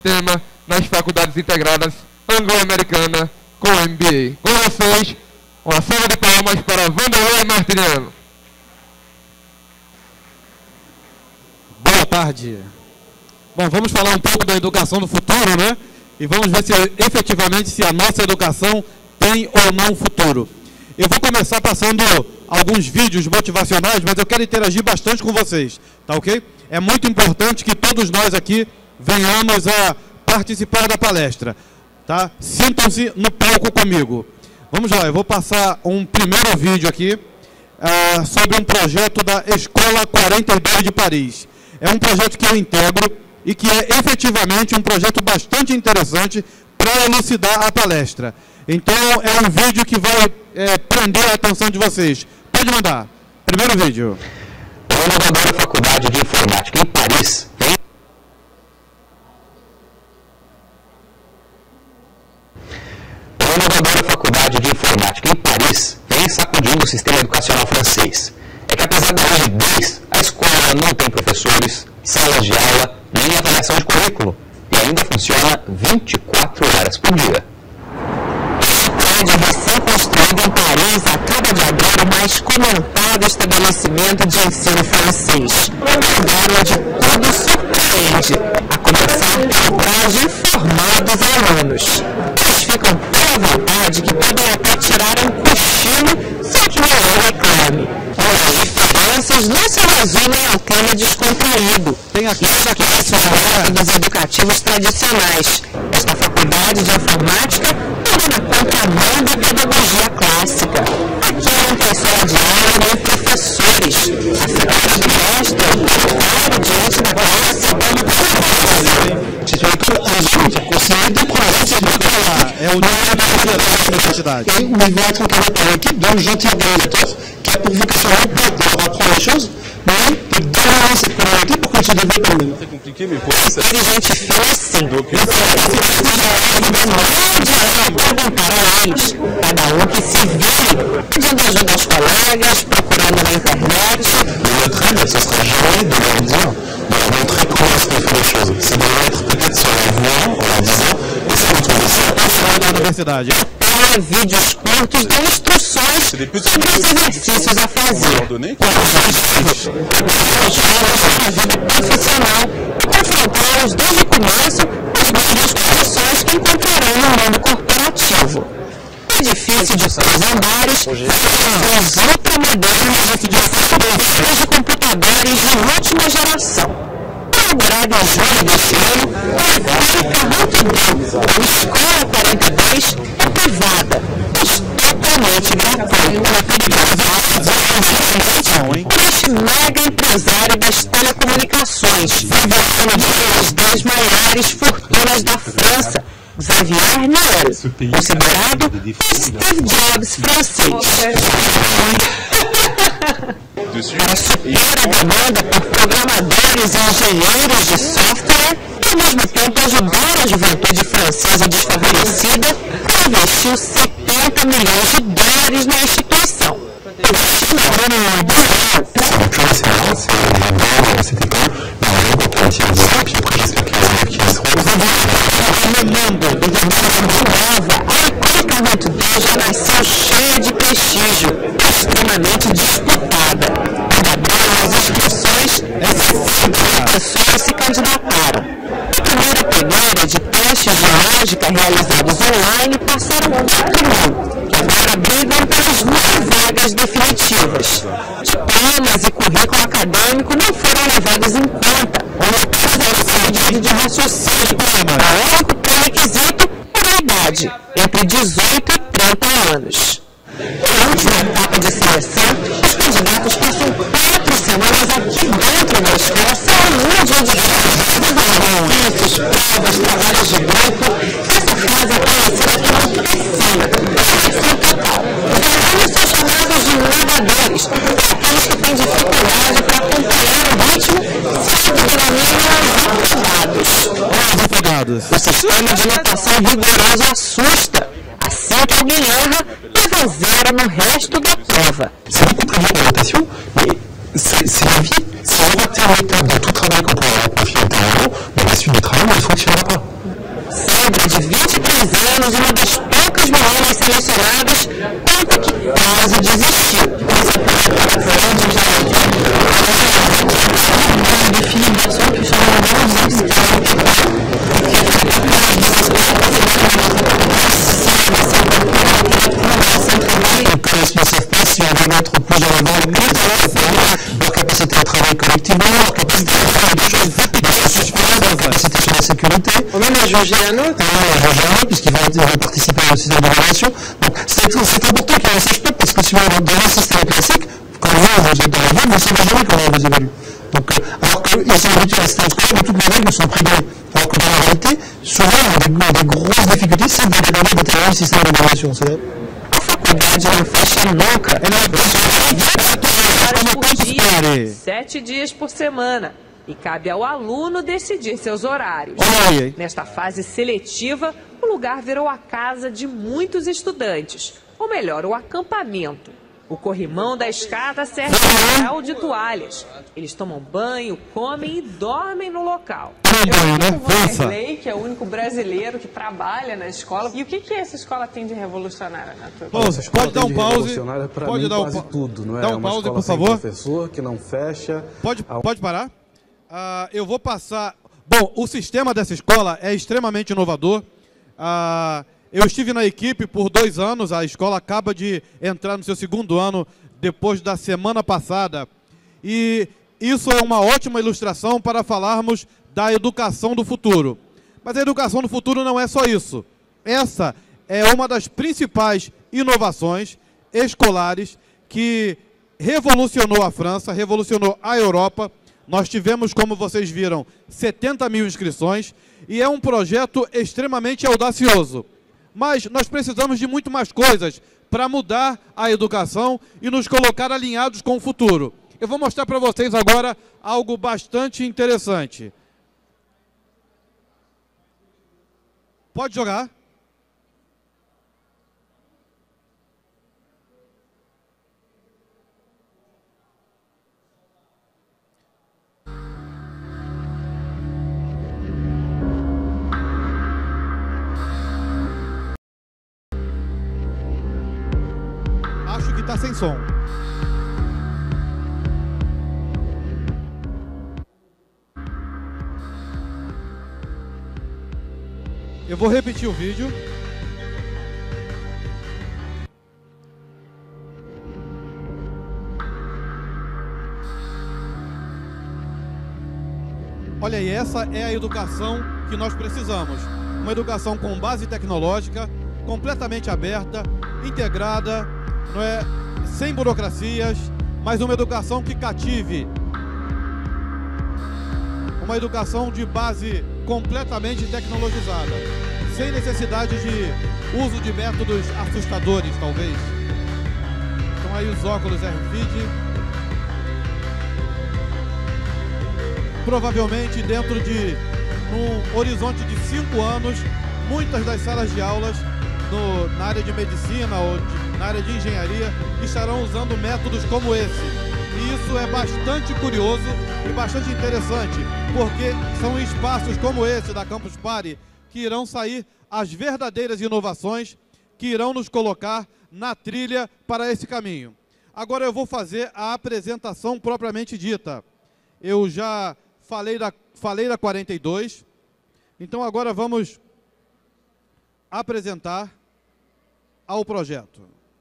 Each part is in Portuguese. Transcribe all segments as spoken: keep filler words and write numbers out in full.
sistema nas faculdades integradas anglo-americana com M B A. Com vocês, uma salva de palmas para Vanderlei Martiniano. Boa tarde. Bom, vamos falar um pouco da educação do futuro, né? E vamos ver se efetivamente se a nossa educação tem ou não futuro. Eu vou começar passando alguns vídeos motivacionais, mas eu quero interagir bastante com vocês, tá ok? É muito importante que todos nós aqui venhamos a participar da palestra, tá? Sintam-se no palco comigo. Vamos lá, eu vou passar um primeiro vídeo aqui uh, sobre um projeto da Escola quarenta e dois de Paris. É um projeto que eu integro e que é efetivamente um projeto bastante interessante para elucidar a palestra. Então, é um vídeo que vai é, prender a atenção de vocês. Pode mandar. Primeiro vídeo. Uma inovadora faculdade de informática em Paris vem... Uma inovadora faculdade de informática em Paris vem sacudindo o sistema educacional francês. É que apesar da rigidez, a escola não tem professores, salas de aula, nem avaliação de currículo. E ainda funciona vinte e quatro horas por dia. prédio recém-construído em Paris acaba de abrir o mais comentado estabelecimento de ensino francês. Um lugar onde tudo surpreende, a começar pelo grau de informados alunos. Eles ficam tão à vontade que podem até tirar um cochilo sem que ninguém reclame. As diferenças não se resumem ao tema descontraído. Tem aqui Isso aqui é os métodos educativos tradicionais. Esta faculdade de informática anda na contramão da pedagogia clássica. Aqui não tem sala de aula nem professores. A cidade do mestre para diante da classe dando trabalho. É o nível da universidade. Et on va être en équipe dont j'entends organisateur qui a pour vocation non pas de leur apprendre les choses, mais de donner cette priorité pour qu'elle se développe elle-même. C'est compliqué, mais pour ça, ça Tem gente fina assim. Donc, Cada um que se vire, pedindo ajuda aos colegas, procurando na internet. Notre aide, ce sera jamais de leur dire, de leur montrer comment est-ce qu'on fait les choses. C'est de leur mettre peut-être sur la voie en leur disant, et ça, on trouve ça da universidade. Tem vídeos curtos de instruções sobre os exercícios a fazer. Com objetivos. A vida profissional e confrontá-los desde o começo as mesmas condições que encontrarão no mundo corporativo. O edifício de três andares são os ultramodernos edifícios de computadores de última geração. Inaugurado em julho deste ano, a fábrica muito bem. A Escola quarenta e dois é privada, mas totalmente gratuita. Este mega empresário das telecomunicações, uma das dez maiores fortunas da França, Xavier Niel, considerado o Steve Jobs francês. Para suprir a demanda por programadores e engenheiros de software e ao mesmo tempo ajudar a juventude francesa desfavorecida, investiu setenta milhões de dólares na instituição. A Quarenta dois já nasceu cheia de prestígio, extremamente disputada. Nas inscrições, sessenta pessoas se candidataram. A primeira peneira de testes de lógica realizados online passaram quatro mil, que agora brigam pelas mil vagas definitivas. Diplomas e currículo acadêmico não foram levados em conta, ou de raciocínio. O único pré-requisito era a idade, entre dezoito e trinta anos. Na última etapa de seleção, os candidatos passam quatro semanas aqui dentro da escola, saúde onde exercícios, provas, trabalhos de grupo. Essa fase é conhecida como piscina, seleção total. Os alunos são chamados de nadadores, aqueles que têm dificuldade para acompanhar o ritmo, se denominam os afogados. O sistema de natação rigoroso assusta. Assim que alguém erra, leva zero no resto da prova. C'est beaucoup plus dur en natation, mais c'est la vie. Si on va faire l'étape de tout travail qu'on peut avoir confié au terrain, mais la suite du travail, elle ne fonctionnera pas. negra de vinte e três anos, uma das poucas meninas selecionadas, conta que quase desistiu. Donc, ne savent pas si on va mettre plus en avant leur capacité à travailler collectivement, leur capacité à faire des choses dans ce suspense, leur capacité sur la sécurité. On a la Georgiano, puisqu'ils vont, vont participer au système d'évaluation. Donc c'est important qu'ils ne sachent pas, parce que si on dans un système classique, quand vous, vous êtes dans la vie, vous ne savez jamais comment on vous évalue. Donc, euh, alors qu'ils sont habitués à la système scolaire, où toutes les règles sont prévues. Alors que dans la réalité, souvent, on a des, des grosses difficultés, c'est d'intégrer le système d'évaluation. A faculdade não fecha nunca. Por dia, sete dias por semana. E cabe ao aluno decidir seus horários. Nesta fase seletiva, o lugar virou a casa de muitos estudantes. Ou melhor, o acampamento. O corrimão da escada serve de local de toalhas. Eles tomam banho, comem e dormem no local. Eu o Vanderlei, que é o único brasileiro que trabalha na escola. E o que, que essa escola tem de revolucionário, na tua Pause, pode dar um pause. Pode dar um quase tudo, não é? Dá um É uma pause, escola por sem favor. professor que não fecha. Pode, pode parar? Uh, eu vou passar... Bom, o sistema dessa escola é extremamente inovador. Uh, eu estive na equipe por dois anos, a escola acaba de entrar no seu segundo ano, depois da semana passada. E isso é uma ótima ilustração para falarmos da educação do futuro. Mas a educação do futuro não é só isso. Essa é uma das principais inovações escolares que revolucionou a França, revolucionou a Europa. Nós tivemos, como vocês viram, setenta mil inscrições e é um projeto extremamente audacioso. Mas nós precisamos de muito mais coisas para mudar a educação e nos colocar alinhados com o futuro. Eu vou mostrar para vocês agora algo bastante interessante. Pode jogar. Acho que está sem som. Eu vou repetir o vídeo. Olha aí, essa é a educação que nós precisamos. Uma educação com base tecnológica, completamente aberta, integrada, não é, sem burocracias, mas uma educação que cative. Uma educação de base completamente tecnologizada, sem necessidade de uso de métodos assustadores, talvez. Então aí os óculos R F I D. Provavelmente dentro de um horizonte de cinco anos, muitas das salas de aulas no, na área de medicina ou de, na área de engenharia estarão usando métodos como esse. E isso é bastante curioso e bastante interessante, porque são espaços como esse da Campus Party que irão sair as verdadeiras inovações que irão nos colocar na trilha para esse caminho. Agora eu vou fazer a apresentação propriamente dita. Eu já falei da, falei da quarenta e dois, então agora vamos apresentar ao projeto.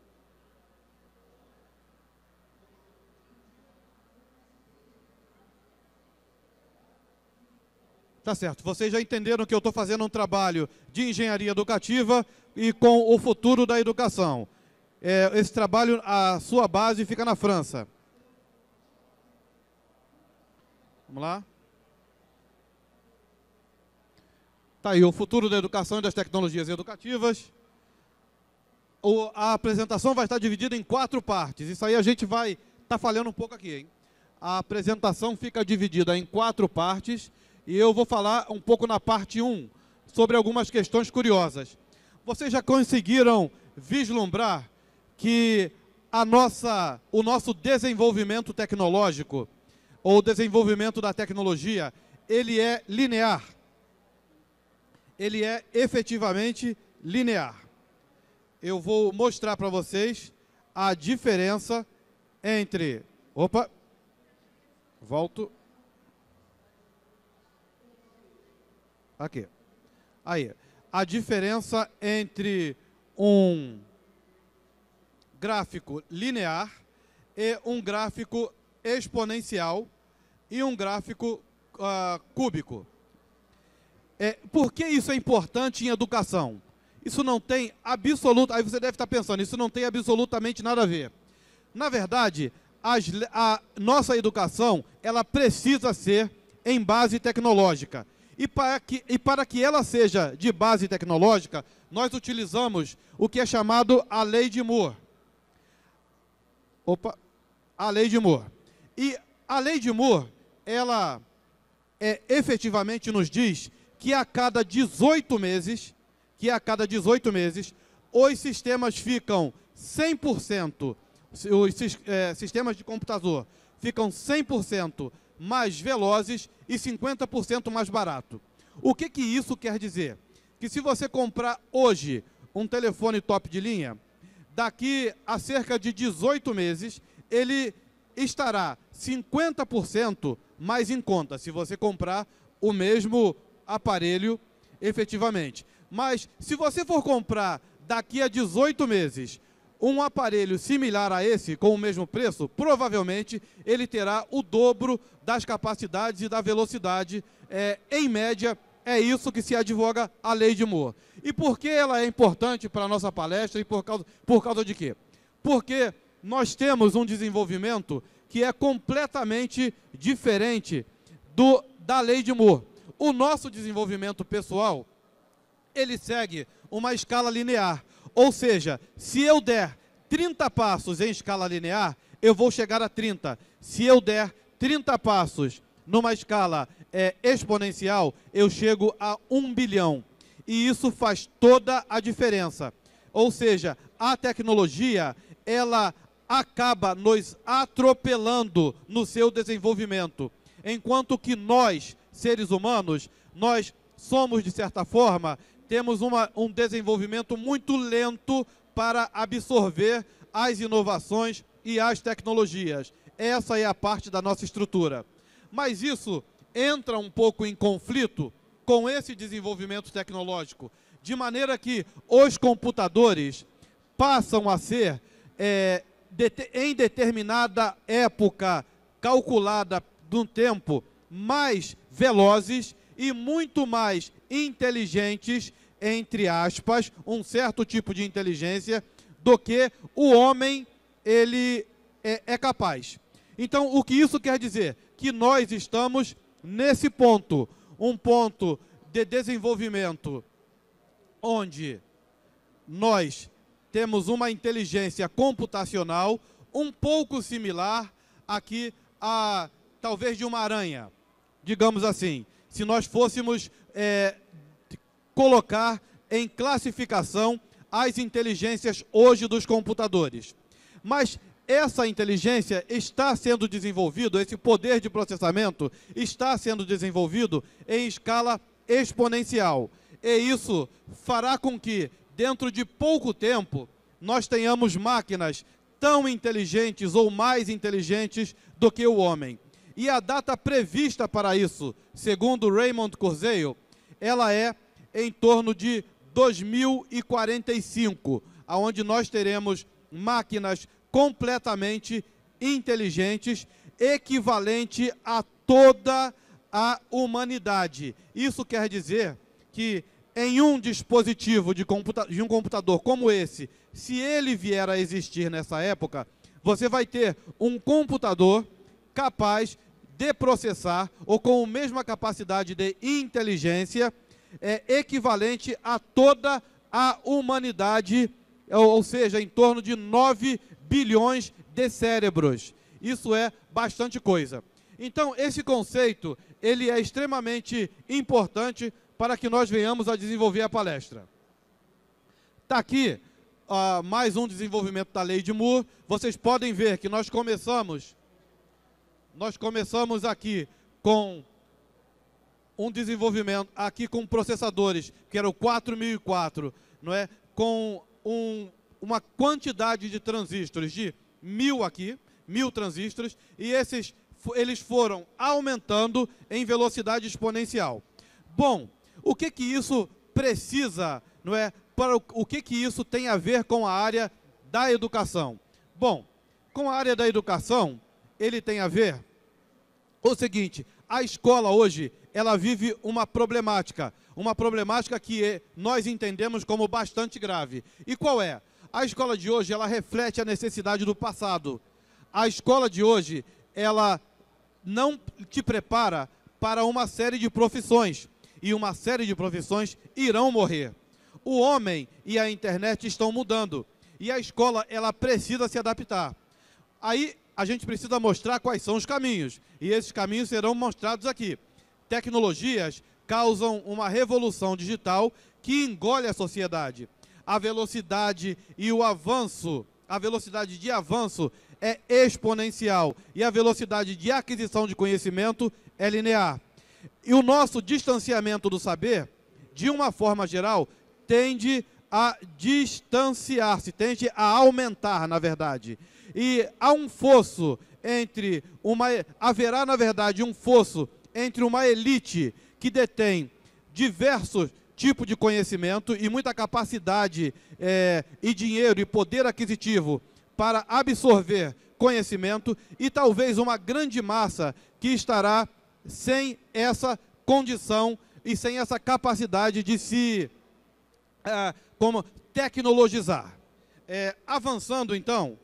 Tá certo, vocês já entenderam que eu estou fazendo um trabalho de engenharia educativa e com o futuro da educação. É, esse trabalho, a sua base fica na França. Vamos lá. Tá aí, o futuro da educação e das tecnologias educativas. O, a apresentação vai estar dividida em quatro partes. Isso aí a gente vai estar tá falhando um pouco aqui, hein? A apresentação fica dividida em quatro partes. E eu vou falar um pouco na parte um, sobre algumas questões curiosas. Vocês já conseguiram vislumbrar que a nossa, o nosso desenvolvimento tecnológico, ou desenvolvimento da tecnologia, ele é linear. ele é efetivamente linear. Eu vou mostrar para vocês a diferença entre... Opa! Volto. Aqui. Aí. A diferença entre um gráfico linear e um gráfico exponencial e um gráfico uh, cúbico. É, por que isso é importante em educação? Isso não tem absoluta... Aí você deve estar pensando, isso não tem absolutamente nada a ver. Na verdade, as, a nossa educação, ela precisa ser em base tecnológica. E para, que, e para que ela seja de base tecnológica, nós utilizamos o que é chamado a Lei de Moore. Opa, a Lei de Moore. E a Lei de Moore, ela é, efetivamente nos diz que a cada dezoito meses, que a cada dezoito meses, os sistemas ficam cem por cento, os é, sistemas de computador ficam cem por cento mais velozes e cinquenta por cento mais barato. O que que isso quer dizer? Que se você comprar hoje um telefone top de linha, daqui a cerca de dezoito meses, ele estará cinquenta por cento mais em conta, se você comprar o mesmo aparelho efetivamente. Mas se você for comprar daqui a dezoito meses um aparelho similar a esse, com o mesmo preço, provavelmente ele terá o dobro das capacidades e da velocidade. É, em média, é isso que se advoga a Lei de Moore. E por que ela é importante para a nossa palestra e por causa, por causa de quê? Porque nós temos um desenvolvimento que é completamente diferente do, da Lei de Moore. O nosso desenvolvimento pessoal, ele segue uma escala linear. Ou seja, se eu der trinta passos em escala linear, eu vou chegar a trinta. Se eu der trinta passos numa escala é, exponencial, eu chego a um bilhão. E isso faz toda a diferença. Ou seja, a tecnologia, ela acaba nos atropelando no seu desenvolvimento. Enquanto que nós, seres humanos, nós somos, de certa forma, temos uma, um desenvolvimento muito lento para absorver as inovações e as tecnologias. Essa é a parte da nossa estrutura. Mas isso entra um pouco em conflito com esse desenvolvimento tecnológico, de maneira que os computadores passam a ser, é, de, em determinada época calculada de um tempo, mais velozes e muito mais inteligentes, entre aspas, um certo tipo de inteligência, do que o homem ele é, é capaz. Então, o que isso quer dizer? Que nós estamos nesse ponto, um ponto de desenvolvimento onde nós temos uma inteligência computacional um pouco similar aqui a, talvez, de uma aranha, digamos assim. Se nós fôssemos é, colocar em classificação as inteligências hoje dos computadores. Mas essa inteligência está sendo desenvolvido, esse poder de processamento está sendo desenvolvido em escala exponencial. E isso fará com que, dentro de pouco tempo, nós tenhamos máquinas tão inteligentes ou mais inteligentes do que o homem. E a data prevista para isso, segundo Raymond Kurzweil, ela é em torno de dois mil e quarenta e cinco, onde nós teremos máquinas completamente inteligentes, equivalente a toda a humanidade. Isso quer dizer que em um dispositivo de, computa de um computador como esse, se ele vier a existir nessa época, você vai ter um computador capaz de processar, ou com a mesma capacidade de inteligência, é, equivalente a toda a humanidade, ou seja, em torno de nove bilhões de cérebros. Isso é bastante coisa. Então, esse conceito, ele é extremamente importante para que nós venhamos a desenvolver a palestra. Está aqui uh, mais um desenvolvimento da Lei de Moore. Vocês podem ver que nós começamos, nós começamos aqui com um desenvolvimento aqui com processadores, que era o quatro mil e quatro, não é? Com um, uma quantidade de transistores de mil aqui, mil transistores, e esses eles foram aumentando em velocidade exponencial. Bom, o que que isso precisa, não é? Para o, o que que isso tem a ver com a área da educação? Bom, com a área da educação, ele tem a ver o seguinte: a escola hoje, ela vive uma problemática, uma problemática que nós entendemos como bastante grave. E qual é? A escola de hoje, ela reflete a necessidade do passado. A escola de hoje, ela não te prepara para uma série de profissões, e uma série de profissões irão morrer. O homem e a internet estão mudando, e a escola, ela precisa se adaptar. Aí, a gente precisa mostrar quais são os caminhos, e esses caminhos serão mostrados aqui. Tecnologias causam uma revolução digital que engole a sociedade. A velocidade e o avanço, a velocidade de avanço é exponencial e a velocidade de aquisição de conhecimento é linear. E o nosso distanciamento do saber, de uma forma geral, tende a distanciar-se, tende a aumentar, na verdade. E há um fosso entre uma... haverá, na verdade, um fosso entre uma elite que detém diversos tipos de conhecimento e muita capacidade é, e dinheiro e poder aquisitivo para absorver conhecimento, e talvez uma grande massa que estará sem essa condição e sem essa capacidade de se é, como tecnologizar. É, avançando, então,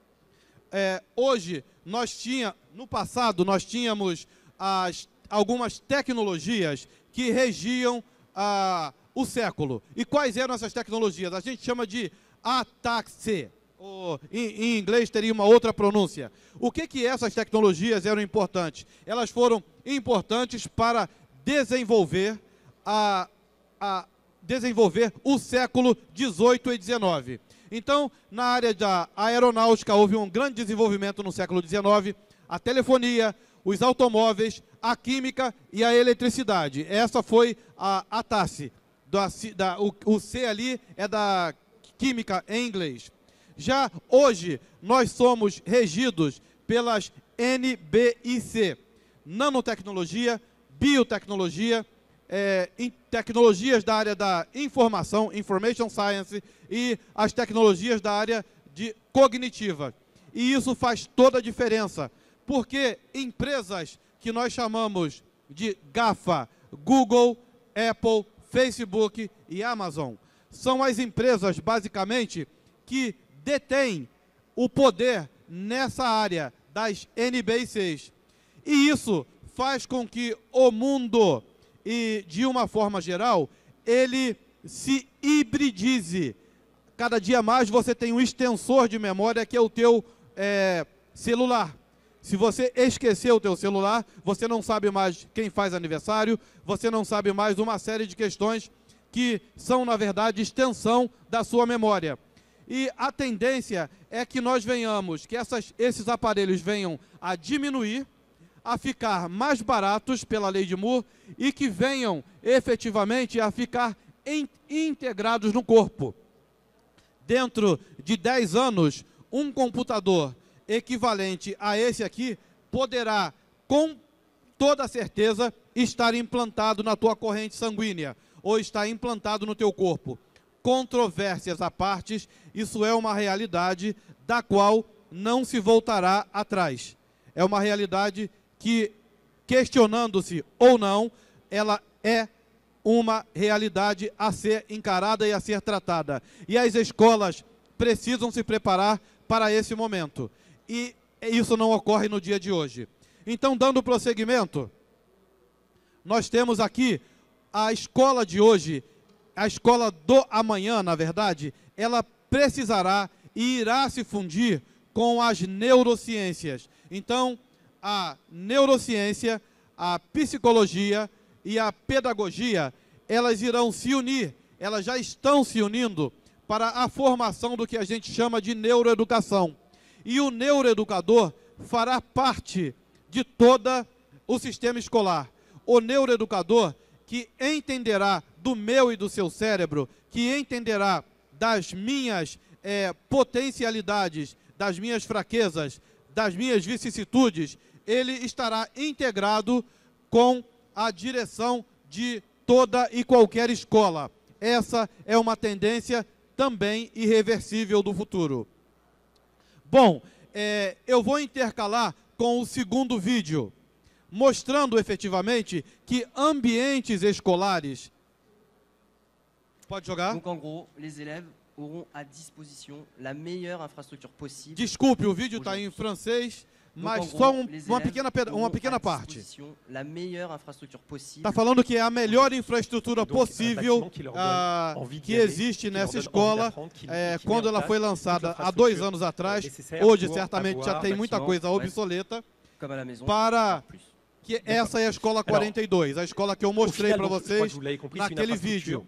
é, hoje nós tínhamos, no passado nós tínhamos as, algumas tecnologias que regiam a, o século. E quais eram essas tecnologias? A gente chama de ataque. Ou, em, em inglês teria uma outra pronúncia. O que que essas tecnologias eram importantes? Elas foram importantes para desenvolver, a, a, desenvolver o século dezoito e dezenove. Então, na área da aeronáutica, houve um grande desenvolvimento no século dezenove, a telefonia, os automóveis, a química e a eletricidade. Essa foi a, a T A S. Da, da, o, o C ali é da química em inglês. Já hoje, nós somos regidos pelas N B I C, nanotecnologia, biotecnologia, é, em tecnologias da área da informação, information science, e as tecnologias da área de cognitiva. E isso faz toda a diferença, porque empresas que nós chamamos de GAFA, Google, Apple, Facebook e Amazon, são as empresas, basicamente, que detêm o poder nessa área das N B I Cs. E isso faz com que o mundo, e de uma forma geral, ele se hibridize. Cada dia mais você tem um extensor de memória que é o teu é, celular. Se você esquecer o teu celular, você não sabe mais quem faz aniversário, você não sabe mais uma série de questões que são, na verdade, extensão da sua memória. E a tendência é que nós venhamos, que essas, esses aparelhos venham a diminuir, a ficar mais baratos pela lei de Moore e que venham efetivamente a ficar in, integrados no corpo. Dentro de dez anos, um computador equivalente a esse aqui poderá, com toda certeza, estar implantado na tua corrente sanguínea ou estar implantado no teu corpo. Controvérsias à parte, isso é uma realidade da qual não se voltará atrás. É uma realidade que, questionando-se ou não, ela é uma realidade a ser encarada e a ser tratada. E as escolas precisam se preparar para esse momento. E isso não ocorre no dia de hoje. Então, dando prosseguimento, nós temos aqui a escola de hoje, a escola do amanhã, na verdade, ela precisará e irá se fundir com as neurociências. Então, a neurociência, a psicologia e a pedagogia, elas irão se unir, elas já estão se unindo para a formação do que a gente chama de neuroeducação. E o neuroeducador fará parte de todo o sistema escolar. o neuroeducador que entenderá do meu e do seu cérebro, que entenderá das minhas é, potencialidades, das minhas fraquezas, das minhas vicissitudes, ele estará integrado com a direção de toda e qualquer escola. Essa é uma tendência também irreversível do futuro. Bom, é, eu vou intercalar com o segundo vídeo, mostrando efetivamente que ambientes escolares... Pode jogar? Donc en gros, les élèves auront à disposition la meilleure infrastructure possible. Desculpe, o vídeo está em francês, mas só um, uma pequena, uma pequena parte. Está falando que é a melhor infraestrutura possível ah, que existe nessa escola é, quando ela foi lançada há dois anos atrás. Hoje, certamente, já tem muita coisa obsoleta. Para que essa é a escola quarenta e dois, a escola que eu mostrei para vocês naquele vídeo.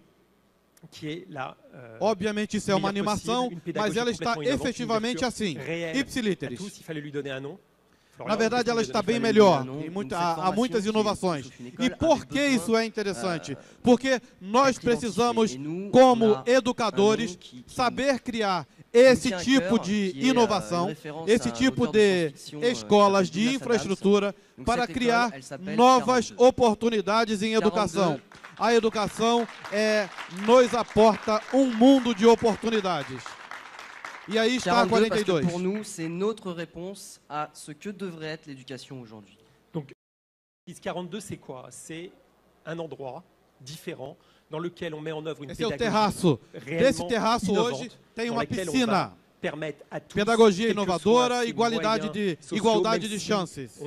Obviamente isso é uma animação, mas ela está efetivamente assim, ipsiliteris. Na verdade, ela está bem melhor, tem muita, há, há muitas inovações. E por que isso é interessante? Porque nós precisamos, como educadores, saber criar esse tipo de inovação, esse tipo de escolas de infraestrutura para criar novas oportunidades em educação. A educação é, nos aporta um mundo de oportunidades. E aí está a quarenta e dois. Parce que pour nous, c'est notre réponse à ce que devrait être l'éducation aujourd'hui. Donc, I S quarante-deux, c'est quoi? C'est un endroit différent dans lequel on met en œuvre une Esse é o pédagogie terraço. Desse terraço hoje tem uma piscina. Pedagogia inovadora, igualdade de, igualdade de chances.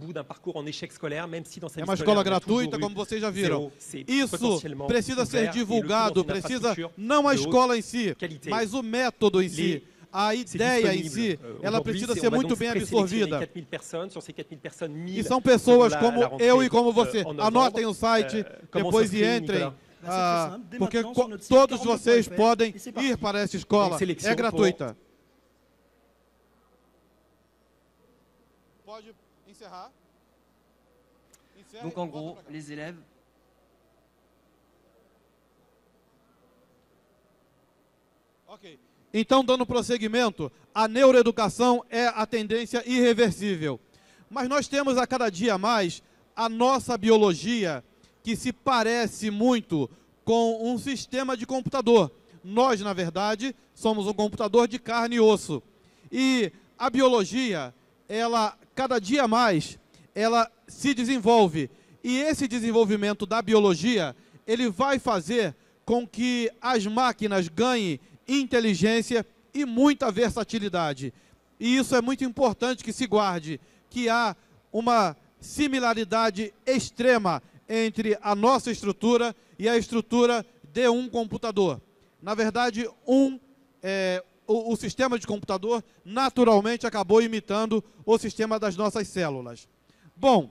É uma escola gratuita, como vocês já viram. Isso precisa ser divulgado, precisa não a escola em si, mas o método em si. A ideia em si, ela precisa ser muito bem absorvida. E são pessoas como eu e como você. Anotem o site, depois e entrem. Ah, porque todos vocês podem ir para essa escola. É gratuita. Pode encerrar. Encerre, Donc en gros, les élèves... Ok. Então, dando prosseguimento, a neuroeducação é a tendência irreversível. Mas nós temos a cada dia mais a nossa biologia, que se parece muito com um sistema de computador. Nós, na verdade, somos um computador de carne e osso. E a biologia, ela, cada dia mais, ela se desenvolve. E esse desenvolvimento da biologia, ele vai fazer com que as máquinas ganhem inteligência e muita versatilidade. E isso é muito importante que se guarde, que há uma similaridade extrema entre a nossa estrutura e a estrutura de um computador. Na verdade, um, é, o, o sistema de computador naturalmente acabou imitando o sistema das nossas células. Bom,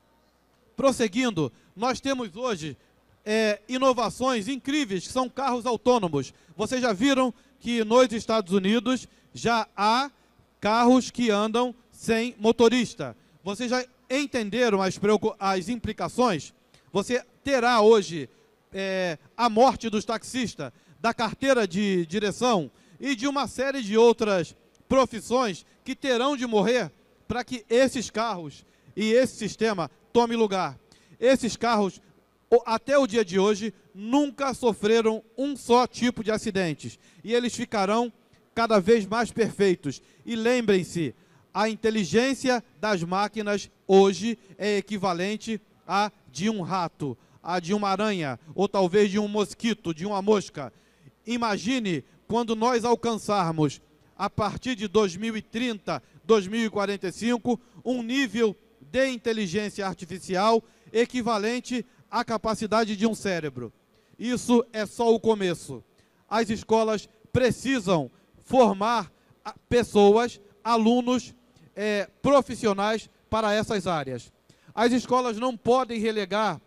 prosseguindo, nós temos hoje é, inovações incríveis, que são carros autônomos. Vocês já viram que nos Estados Unidos já há carros que andam sem motorista. Vocês já entenderam as, as implicações? Você terá hoje é, a morte dos taxistas, da carteira de direção e de uma série de outras profissões que terão de morrer para que esses carros e esse sistema tome lugar. Esses carros, até o dia de hoje, nunca sofreram um só tipo de acidentes. E eles ficarão cada vez mais perfeitos. E lembrem-se, a inteligência das máquinas hoje é equivalente à de um rato, à de uma aranha, ou talvez de um mosquito, de uma mosca. Imagine quando nós alcançarmos, a partir de dois mil e trinta, dois mil e quarenta e cinco, um nível de inteligência artificial equivalente à capacidade de um cérebro. Isso é só o começo. As escolas precisam formar pessoas, alunos, é, profissionais para essas áreas. As escolas não podem relegar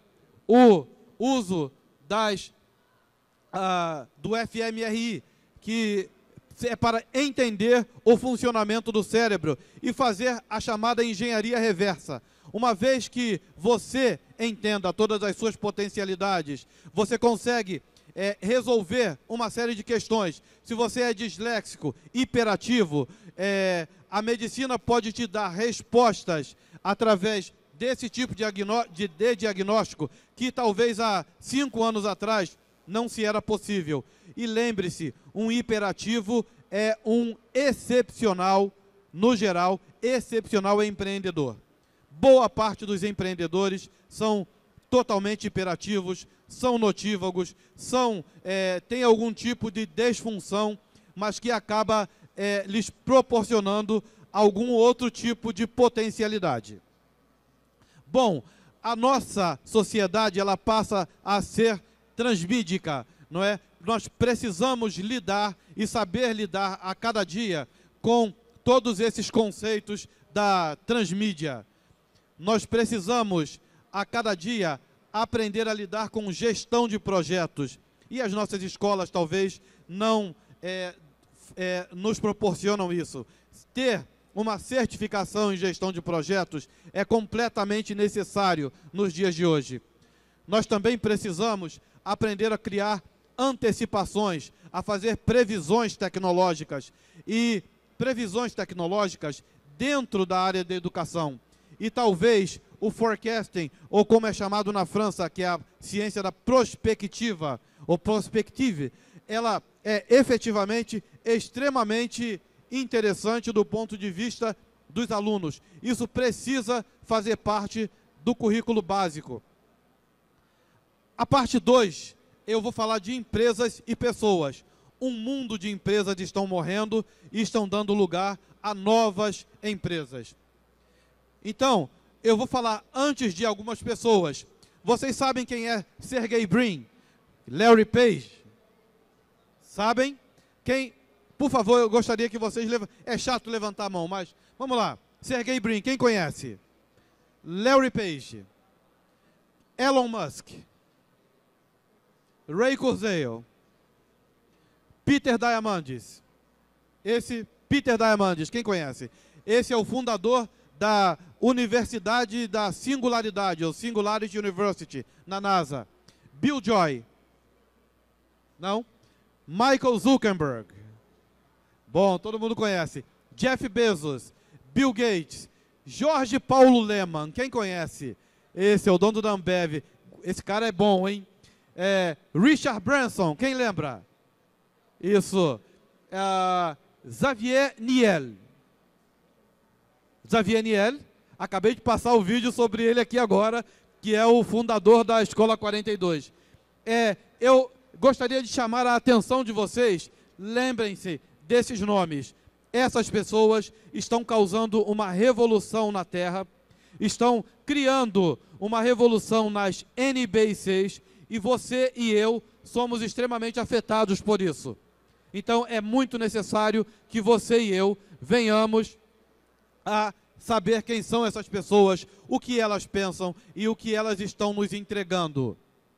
o uso das, ah, do F M R I, que é para entender o funcionamento do cérebro e fazer a chamada engenharia reversa. Uma vez que você entenda todas as suas potencialidades, você consegue é, resolver uma série de questões. Se você é disléxico, hiperativo, é, a medicina pode te dar respostas através desse tipo de, de, de diagnóstico que talvez há cinco anos atrás não se era possível. E lembre-se, um hiperativo é um excepcional, no geral, excepcional empreendedor. Boa parte dos empreendedores são totalmente hiperativos, são notívagos, são, é, têm algum tipo de disfunção, mas que acaba é, lhes proporcionando algum outro tipo de potencialidade. Bom, a nossa sociedade ela passa a ser transmídica, não é? Nós precisamos lidar e saber lidar a cada dia com todos esses conceitos da transmídia. Nós precisamos, a cada dia, aprender a lidar com gestão de projetos. E as nossas escolas, talvez, não é, é, nos proporcionam isso. Ter uma certificação em gestão de projetos é completamente necessário nos dias de hoje. Nós também precisamos aprender a criar antecipações, a fazer previsões tecnológicas. E previsões tecnológicas dentro da área da educação. E talvez o forecasting, ou como é chamado na França, que é a ciência da prospectiva, ou prospective, ela é efetivamente extremamente interessante do ponto de vista dos alunos. Isso precisa fazer parte do currículo básico. A parte dois, eu vou falar de empresas e pessoas. Um mundo de empresas estão morrendo e estão dando lugar a novas empresas. Então, eu vou falar antes de algumas pessoas. Vocês sabem quem é Sergey Brin? Larry Page? Sabem? Quem? Por favor, eu gostaria que vocês... Lev... É chato levantar a mão, mas vamos lá. Sergey Brin, quem conhece? Larry Page. Elon Musk. Ray Kurzweil. Peter Diamandis. Esse Peter Diamandis, quem conhece? Esse é o fundador da Universidade da Singularidade, ou Singularity University, na NASA. Bill Joy. Não? Michael Zuckerberg. Bom, todo mundo conhece. Jeff Bezos. Bill Gates. Jorge Paulo Lemann. Quem conhece? Esse é o dono da Ambev. Esse cara é bom, hein? É, Richard Branson. Quem lembra? Isso. Uh, Xavier Niel. Xavier Niel. Acabei de passar o vídeo sobre ele aqui agora, que é o fundador da Escola quarenta e dois. É, eu gostaria de chamar a atenção de vocês, lembrem-se desses nomes. Essas pessoas estão causando uma revolução na Terra, estão criando uma revolução nas N B Cs, e você e eu somos extremamente afetados por isso. Então é muito necessário que você e eu venhamos a saber quem são essas pessoas, o que elas pensam e o que elas estão nos entregando.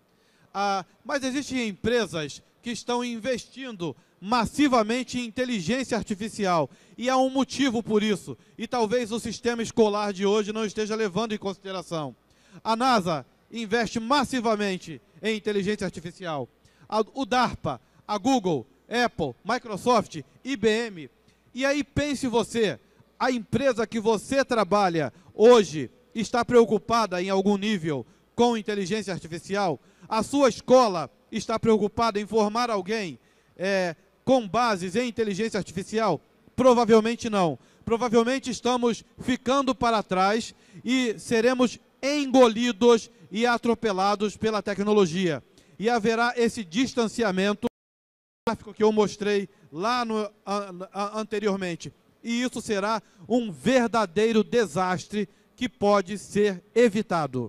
Ah, mas existem empresas que estão investindo massivamente em inteligência artificial, e há um motivo por isso, e talvez o sistema escolar de hoje não esteja levando em consideração. A NASA investe massivamente em inteligência artificial. A, o DARPA, a Google, Apple, Microsoft, I B M. E aí pense você, a empresa que você trabalha hoje está preocupada em algum nível com inteligência artificial? A sua escola está preocupada em formar alguém é, com bases em inteligência artificial? Provavelmente não. Provavelmente estamos ficando para trás e seremos engolidos e atropelados pela tecnologia. E haverá esse distanciamento gráfico que eu mostrei lá no, a, a, anteriormente. E isso será um verdadeiro desastre que pode ser evitado.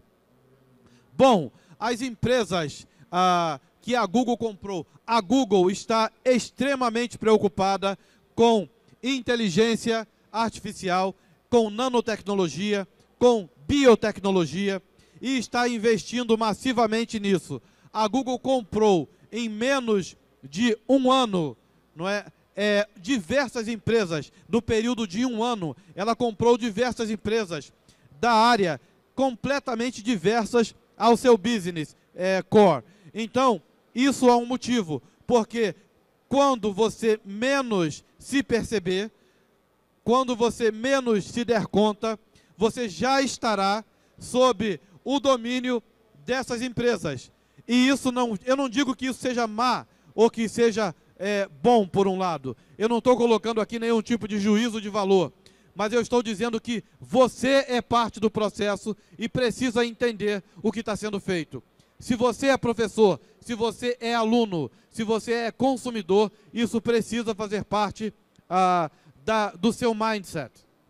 Bom, as empresas ah, que a Google comprou, a Google está extremamente preocupada com inteligência artificial, com nanotecnologia, com biotecnologia, e está investindo massivamente nisso. A Google comprou em menos de um ano, não é, é, diversas empresas. No período de um ano, ela comprou diversas empresas da área completamente diversas ao seu business é, core. Então, isso é um motivo, porque quando você menos se perceber, quando você menos se der conta, você já estará sob o domínio dessas empresas. E isso não, eu não digo que isso seja má ou que seja é, bom por um lado. Eu não estou colocando aqui nenhum tipo de juízo de valor, mas eu estou dizendo que você é parte do processo e precisa entender o que está sendo feito. Se você é professor, se você é aluno, se você é consumidor, isso precisa fazer parte ah, da, do seu mindset.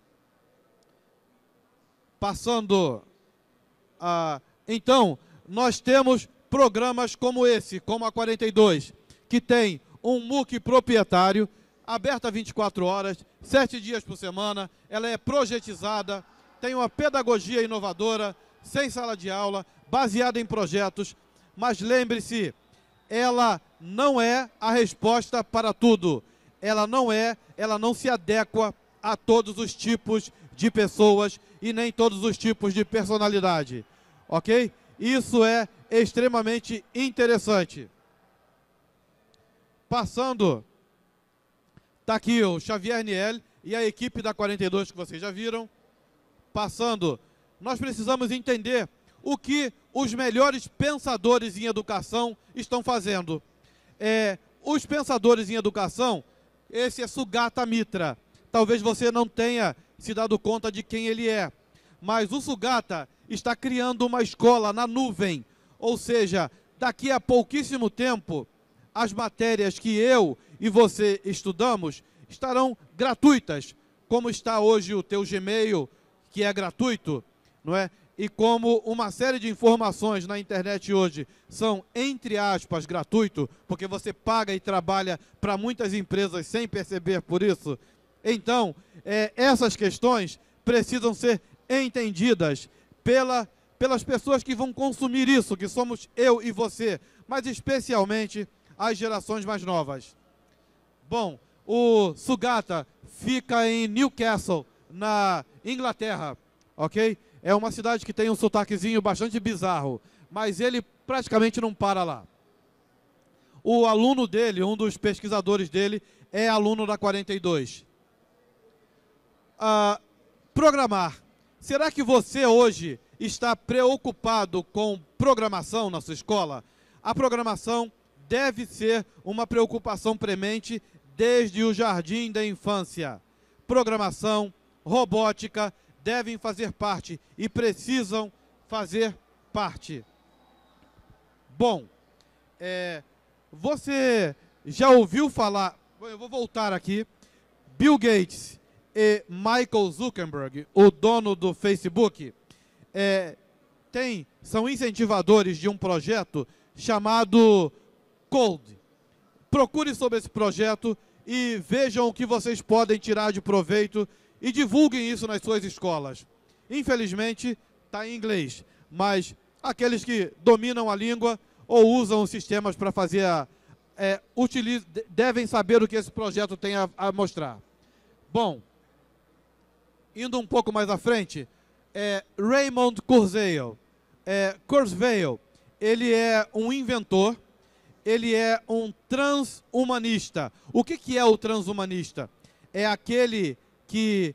Passando, ah, então, nós temos programas como esse, como a quarenta e dois, que tem um MOOC proprietário, aberta vinte e quatro horas, sete dias por semana, ela é projetizada, tem uma pedagogia inovadora, sem sala de aula, baseada em projetos, mas lembre-se, ela não é a resposta para tudo. Ela não é, ela não se adequa a todos os tipos de pessoas e nem todos os tipos de personalidade, ok? Isso é extremamente interessante. Passando, está aqui o Xavier Niel e a equipe da quarenta e dois que vocês já viram. Passando, nós precisamos entender o que os melhores pensadores em educação estão fazendo. É, os pensadores em educação, esse é Sugata Mitra. Talvez você não tenha se dado conta de quem ele é, mas o Sugata está criando uma escola na nuvem, ou seja, daqui a pouquíssimo tempo, as matérias que eu e você estudamos estarão gratuitas, como está hoje o teu Gmail, que é gratuito, não é? E como uma série de informações na internet hoje são, entre aspas, gratuito, porque você paga e trabalha para muitas empresas sem perceber por isso, então, é, essas questões precisam ser entendidas pela, pelas pessoas que vão consumir isso, que somos eu e você, mas especialmente as gerações mais novas. Bom, o Sugata fica em Newcastle, na Inglaterra, ok? É uma cidade que tem um sotaquezinho bastante bizarro, mas ele praticamente não para lá. O aluno dele, um dos pesquisadores dele, é aluno da quarenta e dois. Ah, programar. Será que você hoje está preocupado com programação na sua escola? A programação deve ser uma preocupação premente desde o jardim da infância. Programação, robótica devem fazer parte e precisam fazer parte. Bom, é, você já ouviu falar, eu vou voltar aqui, Bill Gates e Michael Zuckerberg, o dono do Facebook, é, tem, são incentivadores de um projeto chamado Code. Procure sobre esse projeto e vejam o que vocês podem tirar de proveito e divulguem isso nas suas escolas. Infelizmente, está em inglês, mas aqueles que dominam a língua ou usam os sistemas para fazer a... É, utilize, devem saber o que esse projeto tem a, a mostrar. Bom, indo um pouco mais à frente, é, Raymond Kurzweil. É, Kurzweil, ele é um inventor, ele é um transhumanista. O que, que é o transhumanista? É aquele que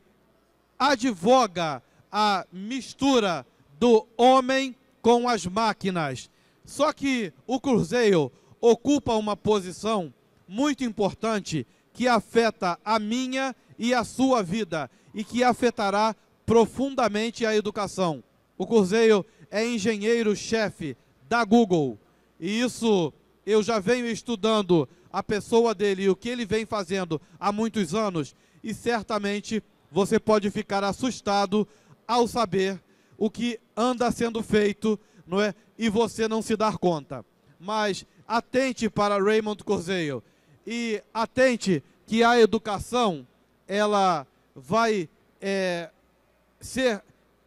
advoga a mistura do homem com as máquinas. Só que o Kurzweil ocupa uma posição muito importante que afeta a minha e a sua vida e que afetará profundamente a educação. O Kurzweil é engenheiro-chefe da Google e isso eu já venho estudando a pessoa dele e o que ele vem fazendo há muitos anos e certamente você pode ficar assustado ao saber o que anda sendo feito, não é? E você não se dar conta. Mas atente para Raymond Kurzweil e atente que a educação ela vai é, ser,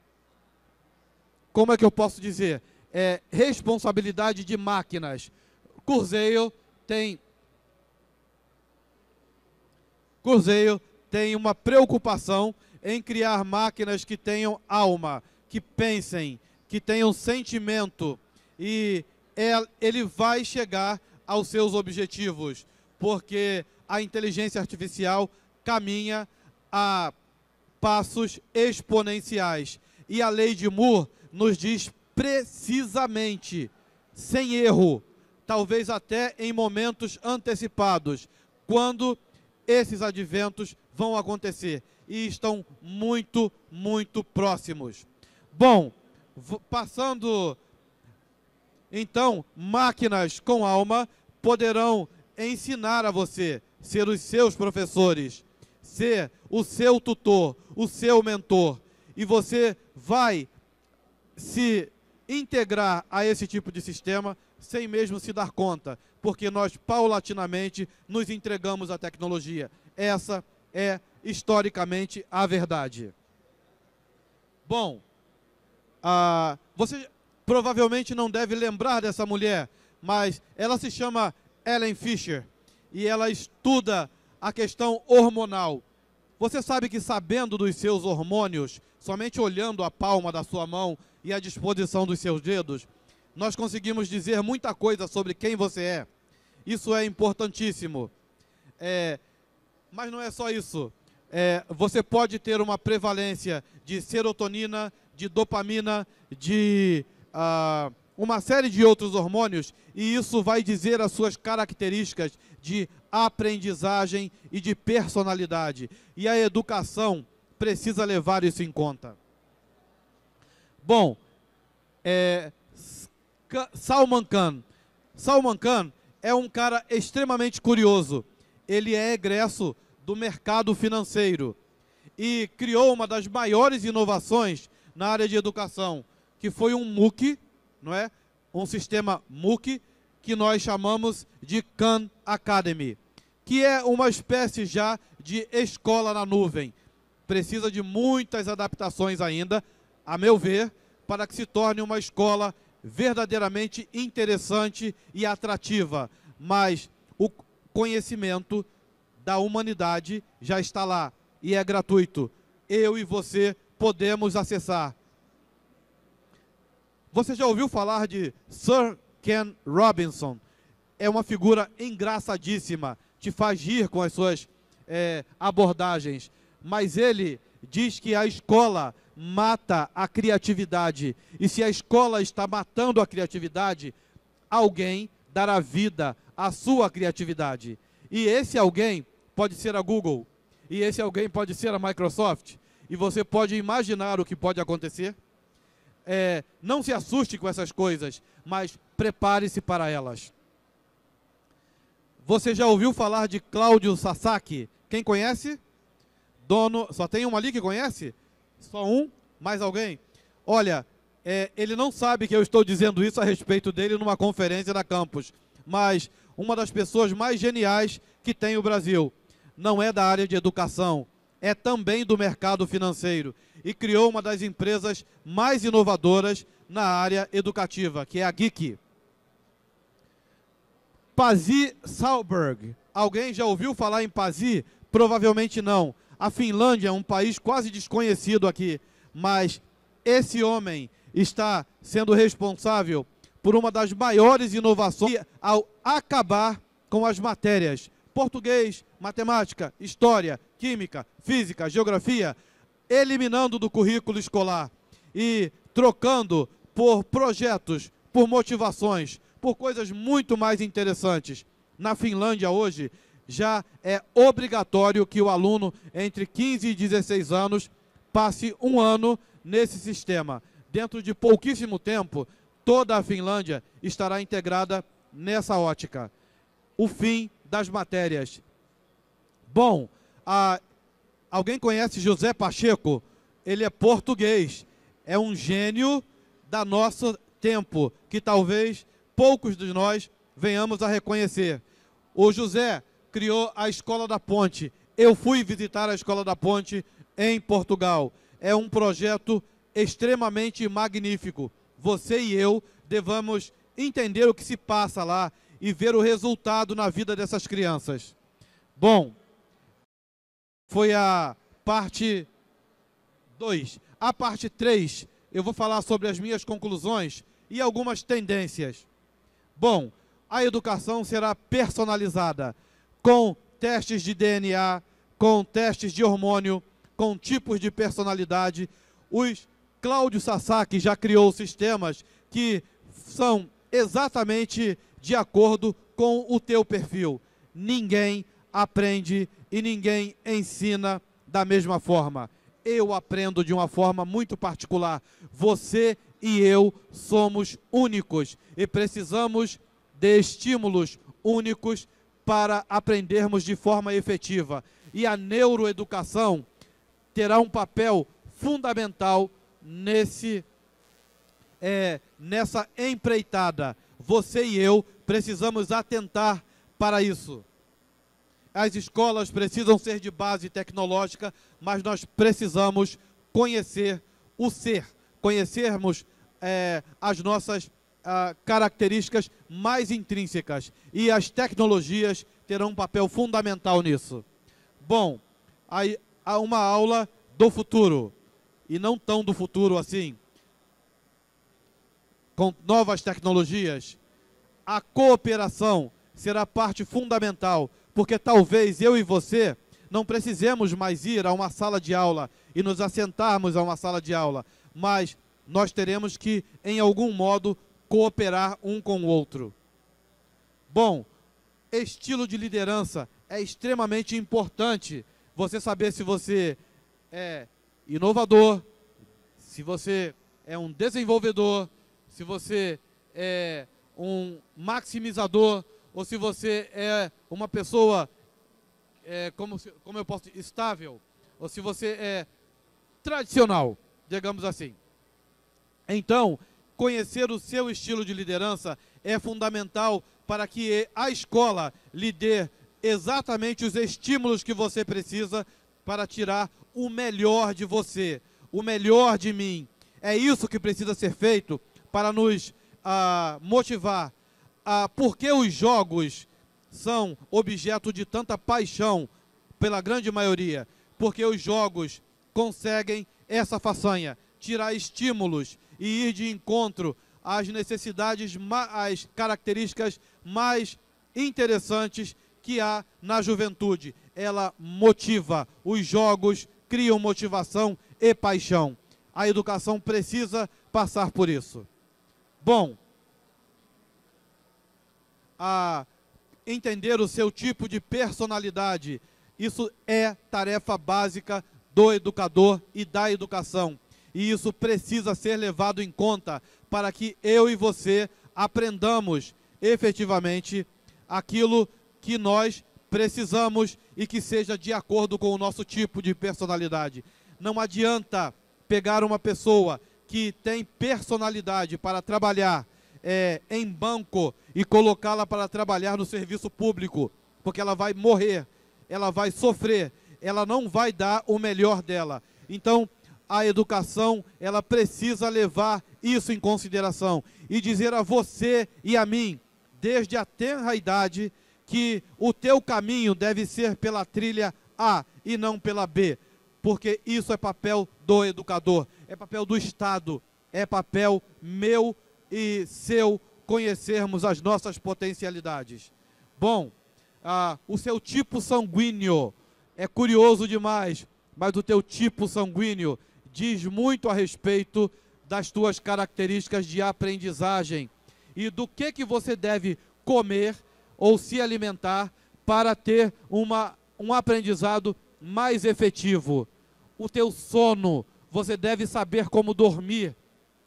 como é que eu posso dizer, é, responsabilidade de máquinas. Kurzweil tem, Kurzweil tem uma preocupação em criar máquinas que tenham alma, que pensem, que tenham sentimento, e ele vai chegar aos seus objetivos, porque a inteligência artificial caminha a passos exponenciais. E a lei de Moore nos diz precisamente, sem erro, talvez até em momentos antecipados, quando esses adventos vão acontecer. E estão muito, muito próximos. Bom, passando, então, máquinas com alma poderão ensinar a você, ser os seus professores, ser o seu tutor, o seu mentor. E você vai se integrar a esse tipo de sistema sem mesmo se dar conta, porque nós paulatinamente nos entregamos à tecnologia. Essa é historicamente a verdade. Bom, ah, você provavelmente não deve lembrar dessa mulher, mas ela se chama Ellen Fisher e ela estuda a questão hormonal. Você sabe que, sabendo dos seus hormônios, somente olhando a palma da sua mão e a disposição dos seus dedos, nós conseguimos dizer muita coisa sobre quem você é. Isso é importantíssimo. É, mas não é só isso. É, você pode ter uma prevalência de serotonina, de dopamina, de uh, uma série de outros hormônios, e isso vai dizer as suas características de aprendizagem e de personalidade. E a educação precisa levar isso em conta. Bom, é, Salman Khan. Salman Khan é um cara extremamente curioso. Ele é egresso do mercado financeiro e criou uma das maiores inovações na área de educação, que foi um MOOC, não é? Um sistema MOOC que nós chamamos de Khan Academy, que é uma espécie já de escola na nuvem. Precisa de muitas adaptações ainda, a meu ver, para que se torne uma escola verdadeiramente interessante e atrativa, mas o conhecimento da humanidade já está lá e é gratuito. Eu e você podemos acessar. Você já ouviu falar de Sir Ken Robinson? É uma figura engraçadíssima, te faz rir com as suas é, abordagens, mas ele diz que a escola mata a criatividade, e se a escola está matando a criatividade, alguém dará vida à sua criatividade. E esse alguém pode ser a Google, e esse alguém pode ser a Microsoft, e você pode imaginar o que pode acontecer. É, não se assuste com essas coisas, mas prepare-se para elas. Você já ouviu falar de Claudio Sasaki? Quem conhece? Dono, só tem um ali que conhece? Só um? Mais alguém? Olha, é, ele não sabe que eu estou dizendo isso a respeito dele numa conferência na campus, mas uma das pessoas mais geniais que tem o Brasil. Não é da área de educação, é também do mercado financeiro, e criou uma das empresas mais inovadoras na área educativa, que é a Geek. Pasi Sahlberg. Alguém já ouviu falar em Pasi? Provavelmente não. A Finlândia é um país quase desconhecido aqui, mas esse homem está sendo responsável por uma das maiores inovações ao acabar com as matérias português, matemática, história, química, física, geografia, eliminando do currículo escolar e trocando por projetos, por motivações, por coisas muito mais interessantes. Na Finlândia hoje já é obrigatório que o aluno entre quinze e dezesseis anos passe um ano nesse sistema. Dentro de pouquíssimo tempo, toda a Finlândia estará integrada nessa ótica. O fim das matérias. Bom, a, alguém conhece José Pacheco? Ele é português, é um gênio da nosso tempo, que talvez poucos de nós venhamos a reconhecer. O José criou a Escola da Ponte. Eu fui visitar a Escola da Ponte em Portugal. É um projeto extremamente magnífico. Você e eu devamos entender o que se passa lá e ver o resultado na vida dessas crianças. Bom, foi a parte dois. A parte três, eu vou falar sobre as minhas conclusões e algumas tendências. Bom, a educação será personalizada, com testes de D N A, com testes de hormônio, com tipos de personalidade. Os Cláudio Sasaki já criou sistemas que são exatamente de acordo com o teu perfil. Ninguém aprende e ninguém ensina da mesma forma. Eu aprendo de uma forma muito particular. Você e eu somos únicos e precisamos de estímulos únicos para aprendermos de forma efetiva. E a neuroeducação terá um papel fundamental nesse, é, nessa empreitada. Você e eu precisamos atentar para isso. As escolas precisam ser de base tecnológica, mas nós precisamos conhecer o ser, conhecermos é, as nossas ah, características mais intrínsecas. E as tecnologias terão um papel fundamental nisso. Bom, aí há uma aula do futuro, e não tão do futuro assim, com novas tecnologias. A cooperação será parte fundamental, porque talvez eu e você não precisemos mais ir a uma sala de aula e nos assentarmos a uma sala de aula, mas nós teremos que, em algum modo, cooperar um com o outro. Bom, estilo de liderança é extremamente importante. Você saber se você é inovador, se você é um desenvolvedor, se você é um maximizador, ou se você é uma pessoa, é, como, como eu posso dizer, estável, ou se você é tradicional, digamos assim. Então, conhecer o seu estilo de liderança é fundamental para que a escola lhe dê exatamente os estímulos que você precisa para tirar o melhor de você, o melhor de mim. É isso que precisa ser feito para nos ah, motivar. Ah, por que os jogos são objeto de tanta paixão pela grande maioria? Porque os jogos conseguem essa façanha, tirar estímulos e ir de encontro às necessidades, às características mais interessantes que há na juventude. Ela motiva, os jogos criam motivação e paixão. A educação precisa passar por isso. Bom, a entender o seu tipo de personalidade, isso é tarefa básica do educador e da educação. E isso precisa ser levado em conta para que eu e você aprendamos efetivamente aquilo que nós precisamos e que seja de acordo com o nosso tipo de personalidade. Não adianta pegar uma pessoa que tem personalidade para trabalhar é, em banco e colocá-la para trabalhar no serviço público, porque ela vai morrer, ela vai sofrer, ela não vai dar o melhor dela. Então, a educação, ela precisa levar isso em consideração e dizer a você e a mim, desde a tenra idade, que o teu caminho deve ser pela trilha A e não pela B, porque isso é papel do educador, é papel do Estado, é papel meu e seu conhecermos as nossas potencialidades. Bom, ah, o seu tipo sanguíneo é curioso demais, mas o teu tipo sanguíneo diz muito a respeito das tuas características de aprendizagem e do que, que você deve comer ou se alimentar para ter uma, um aprendizado mais efetivo. O teu sono, você deve saber como dormir.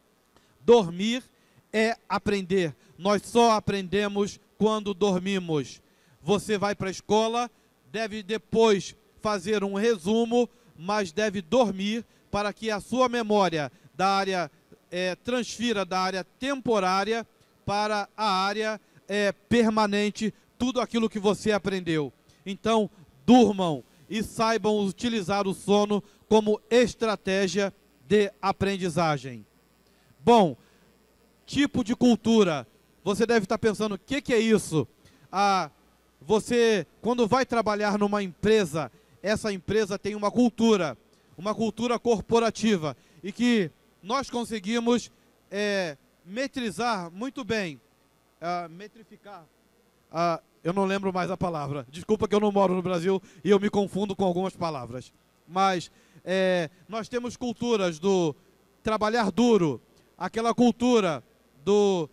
Dormir é aprender. Nós só aprendemos quando dormimos. Você vai para a escola, deve depois fazer um resumo, mas deve dormir para que a sua memória da área é, transfira da área temporária para a área é, permanente, tudo aquilo que você aprendeu. Então, durmam e saibam utilizar o sono como estratégia de aprendizagem. Bom, tipo de cultura. Você deve estar pensando, o que, que é isso? Ah, você, quando vai trabalhar numa empresa, essa empresa tem uma cultura, uma cultura corporativa, e que nós conseguimos é, metrizar muito bem, uh, metrificar, uh, eu não lembro mais a palavra, desculpa que eu não moro no Brasil e eu me confundo com algumas palavras, mas é, nós temos culturas do trabalhar duro, aquela cultura do,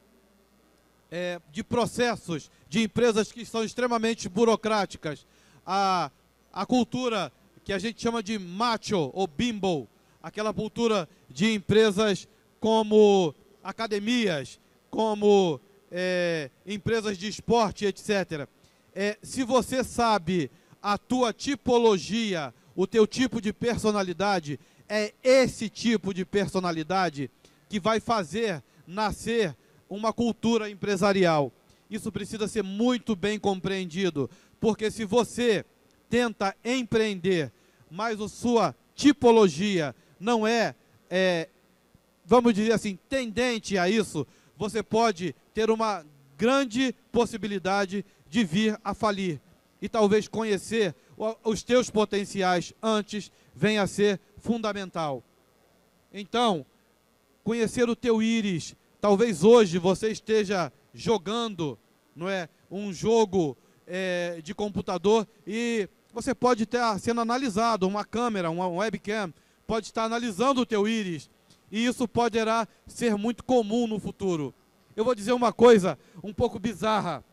é, de processos, de empresas que são extremamente burocráticas, a, a cultura que a gente chama de macho ou bimbo, aquela cultura de empresas como academias, como é, empresas de esporte, etcétera. É, se você sabe a tua tipologia, o teu tipo de personalidade, é esse tipo de personalidade que vai fazer nascer uma cultura empresarial. Isso precisa ser muito bem compreendido, porque se você tenta empreender, mas a sua tipologia não é, é, vamos dizer assim, tendente a isso, você pode ter uma grande possibilidade de vir a falir. E talvez conhecer os teus potenciais antes venha a ser fundamental. Então, conhecer o teu íris. Talvez hoje você esteja jogando, não é, um jogo é, de computador e você pode estar sendo analisado, uma câmera, uma webcam, pode estar analisando o teu íris. E isso poderá ser muito comum no futuro. Eu vou dizer uma coisa um pouco bizarra.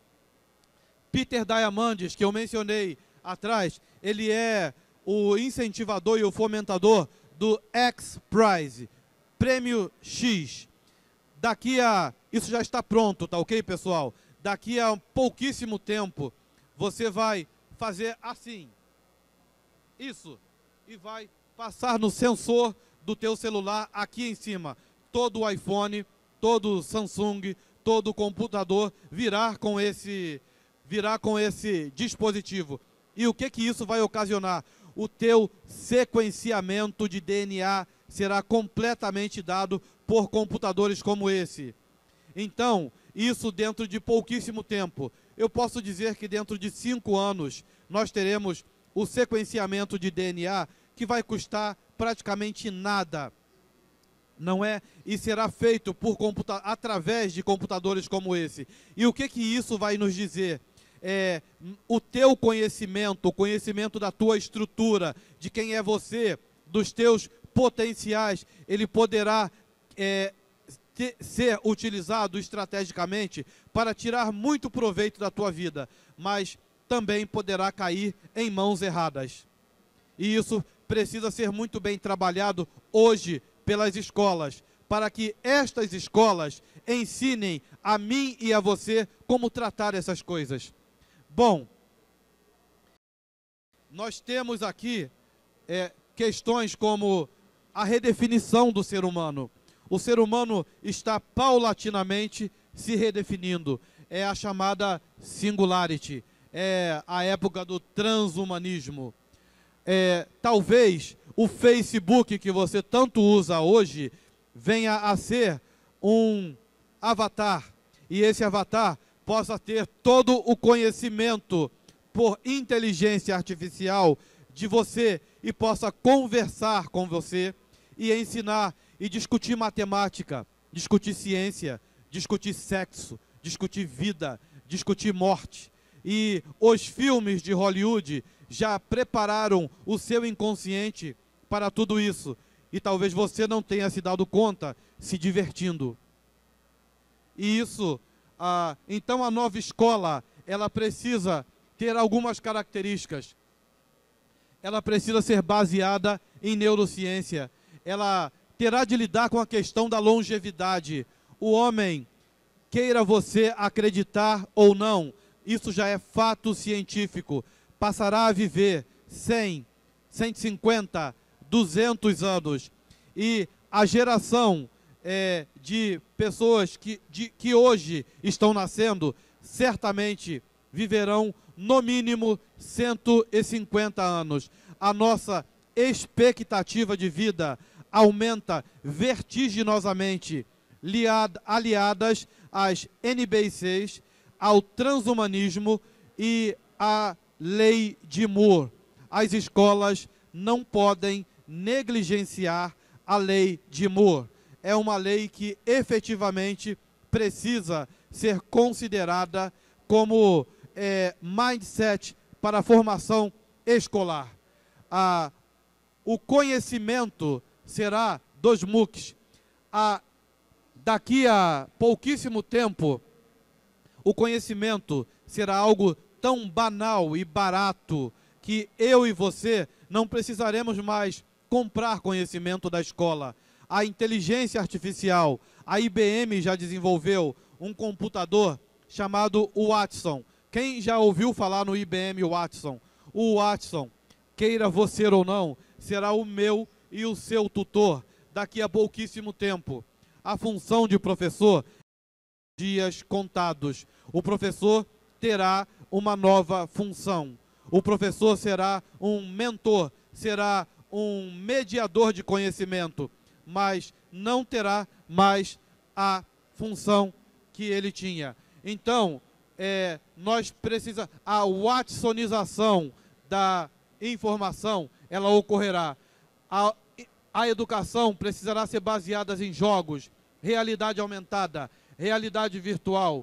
Peter Diamandis, que eu mencionei atrás, ele é o incentivador e o fomentador do X-Prize, Prêmio X. Daqui a... Isso já está pronto, tá ok, pessoal? Daqui a pouquíssimo tempo, você vai fazer assim. Isso. E vai passar no sensor do teu celular aqui em cima. Todo o iPhone, todo o Samsung, todo o computador virá com esse... virá com esse dispositivo. E o que que isso vai ocasionar? O teu sequenciamento de D N A será completamente dado por computadores como esse. Então, isso dentro de pouquíssimo tempo. Eu posso dizer que dentro de cinco anos, nós teremos o sequenciamento de D N A que vai custar praticamente nada. Não é? E será feito por computa através de computadores como esse. E o que que isso vai nos dizer? É, o teu conhecimento, o conhecimento da tua estrutura, de quem é você, dos teus potenciais, ele poderá é, ter, ser utilizado estrategicamente para tirar muito proveito da tua vida, mas também poderá cair em mãos erradas. E isso precisa ser muito bem trabalhado hoje pelas escolas, para que estas escolas ensinem a mim e a você como tratar essas coisas. Bom, nós temos aqui é, questões como a redefinição do ser humano. O ser humano está paulatinamente se redefinindo. É a chamada singularity, é a época do transhumanismo. É, talvez o Facebook que você tanto usa hoje venha a ser um avatar, e esse avatar possa ter todo o conhecimento por inteligência artificial de você e possa conversar com você e ensinar e discutir matemática, discutir ciência, discutir sexo, discutir vida, discutir morte. E os filmes de Hollywood já prepararam o seu inconsciente para tudo isso. E talvez você não tenha se dado conta se divertindo. E isso... Ah, então a nova escola, ela precisa ter algumas características. Ela precisa ser baseada em neurociência. Ela terá de lidar com a questão da longevidade. O homem, queira você acreditar ou não, isso já é fato científico, passará a viver cem, cento e cinquenta, duzentos anos. E a geração... É, de pessoas que, de, que hoje estão nascendo, certamente viverão no mínimo cento e cinquenta anos. A nossa expectativa de vida aumenta vertiginosamente, liada, aliadas às N B Cs, ao transhumanismo e à lei de Moore. As escolas não podem negligenciar a lei de Moore. É uma lei que efetivamente precisa ser considerada como é, mindset para a formação escolar. Ah, o conhecimento será dos M U Cs. Ah, daqui a pouquíssimo tempo, o conhecimento será algo tão banal e barato que eu e você não precisaremos mais comprar conhecimento da escola. A inteligência artificial, a I B M já desenvolveu um computador chamado Watson. Quem já ouviu falar no I B M Watson? O Watson, queira você ou não, será o meu e o seu tutor daqui a pouquíssimo tempo. A função de professor, dias contados. O professor terá uma nova função. O professor será um mentor, será um mediador de conhecimento, mas não terá mais a função que ele tinha. Então, é, nós precisamos... A watsonização da informação, ela ocorrerá. A, a educação precisará ser baseada em jogos, realidade aumentada, realidade virtual.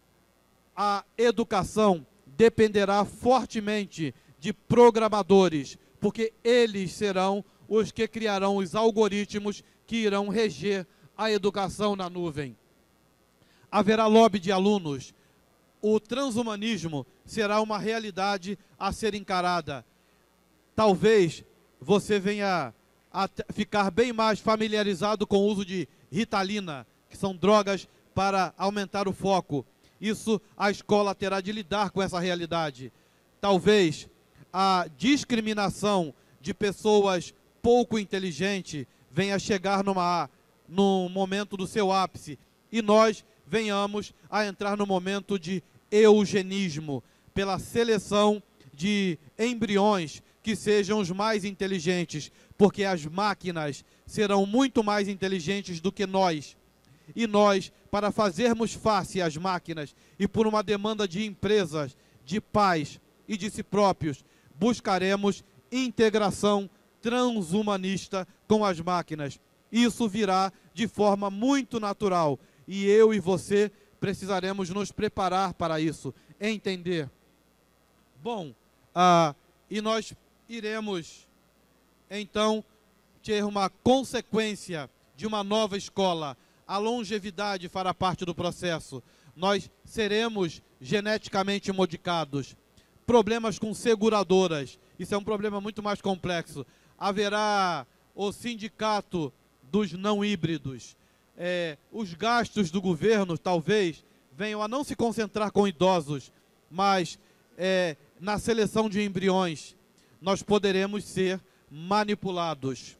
A educação dependerá fortemente de programadores, porque eles serão os que criarão os algoritmos que irão reger a educação na nuvem. Haverá lobby de alunos. O transhumanismo será uma realidade a ser encarada. Talvez você venha a ficar bem mais familiarizado com o uso de Ritalina, que são drogas para aumentar o foco. Isso a escola terá de lidar com essa realidade. Talvez a discriminação de pessoas pouco inteligentes venha chegar numa, num momento do seu ápice e nós venhamos a entrar no momento de eugenismo, pela seleção de embriões que sejam os mais inteligentes, porque as máquinas serão muito mais inteligentes do que nós. E nós, para fazermos face às máquinas e por uma demanda de empresas, de pais e de si próprios, buscaremos integração transhumanista com as máquinas. Isso virá de forma muito natural e eu e você precisaremos nos preparar para isso, entender. Bom, ah, e nós iremos, então, ter uma consequência de uma nova escola. A longevidade fará parte do processo. Nós seremos geneticamente modificados. Problemas com seguradoras. Isso é um problema muito mais complexo. Haverá o sindicato dos não híbridos. É, os gastos do governo, talvez, venham a não se concentrar com idosos, mas é, na seleção de embriões, nós poderemos ser manipulados.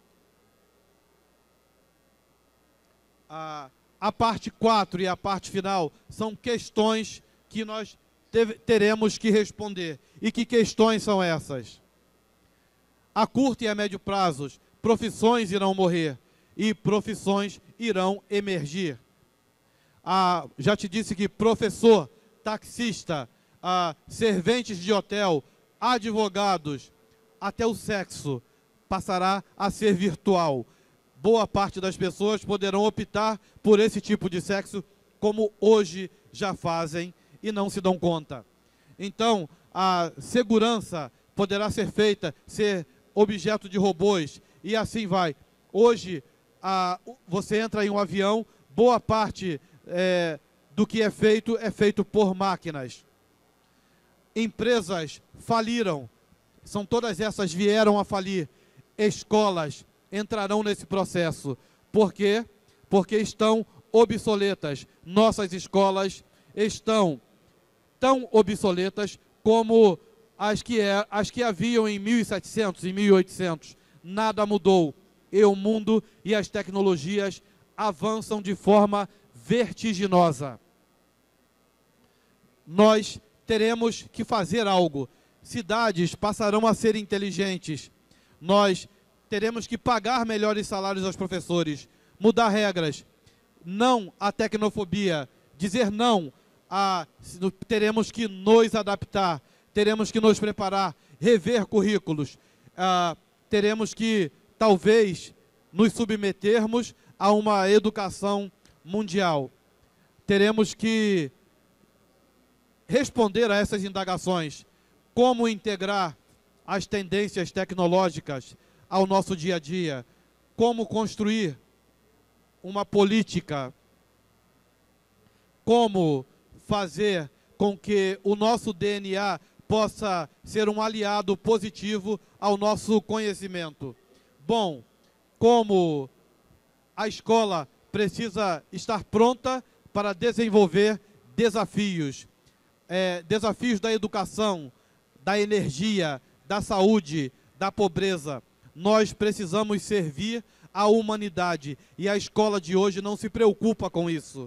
A, a parte quatro e a parte final são questões que nós teve, teremos que responder. E que questões são essas? A curto e a médio prazos, profissões irão morrer e profissões irão emergir. Ah, já te disse que professor, taxista, ah, serventes de hotel, advogados, até o sexo passará a ser virtual. Boa parte das pessoas poderão optar por esse tipo de sexo, como hoje já fazem e não se dão conta. Então, a segurança poderá ser feita, ser objeto de robôs, e assim vai. Hoje, a, você entra em um avião, boa parte é, do que é feito é feito por máquinas. Empresas faliram, são todas essas vieram a falir. Escolas entrarão nesse processo. Por quê? Porque estão obsoletas. Nossas escolas estão tão obsoletas como as que, é, as que haviam em mil e setecentos, em mil e oitocentos. Nada mudou. E o mundo e as tecnologias avançam de forma vertiginosa. Nós teremos que fazer algo. Cidades passarão a ser inteligentes. Nós teremos que pagar melhores salários aos professores, mudar regras, não à tecnofobia, dizer não a... Teremos que nos adaptar, teremos que nos preparar, rever currículos, ah, teremos que, talvez, nos submetermos a uma educação mundial. Teremos que responder a essas indagações. Como integrar as tendências tecnológicas ao nosso dia a dia? Como construir uma política? Como fazer com que o nosso D N A possa ser um aliado positivo ao nosso conhecimento? Bom, como a escola precisa estar pronta para desenvolver desafios, é, desafios da educação, da energia, da saúde, da pobreza. Nós precisamos servir a humanidade e a escola de hoje não se preocupa com isso.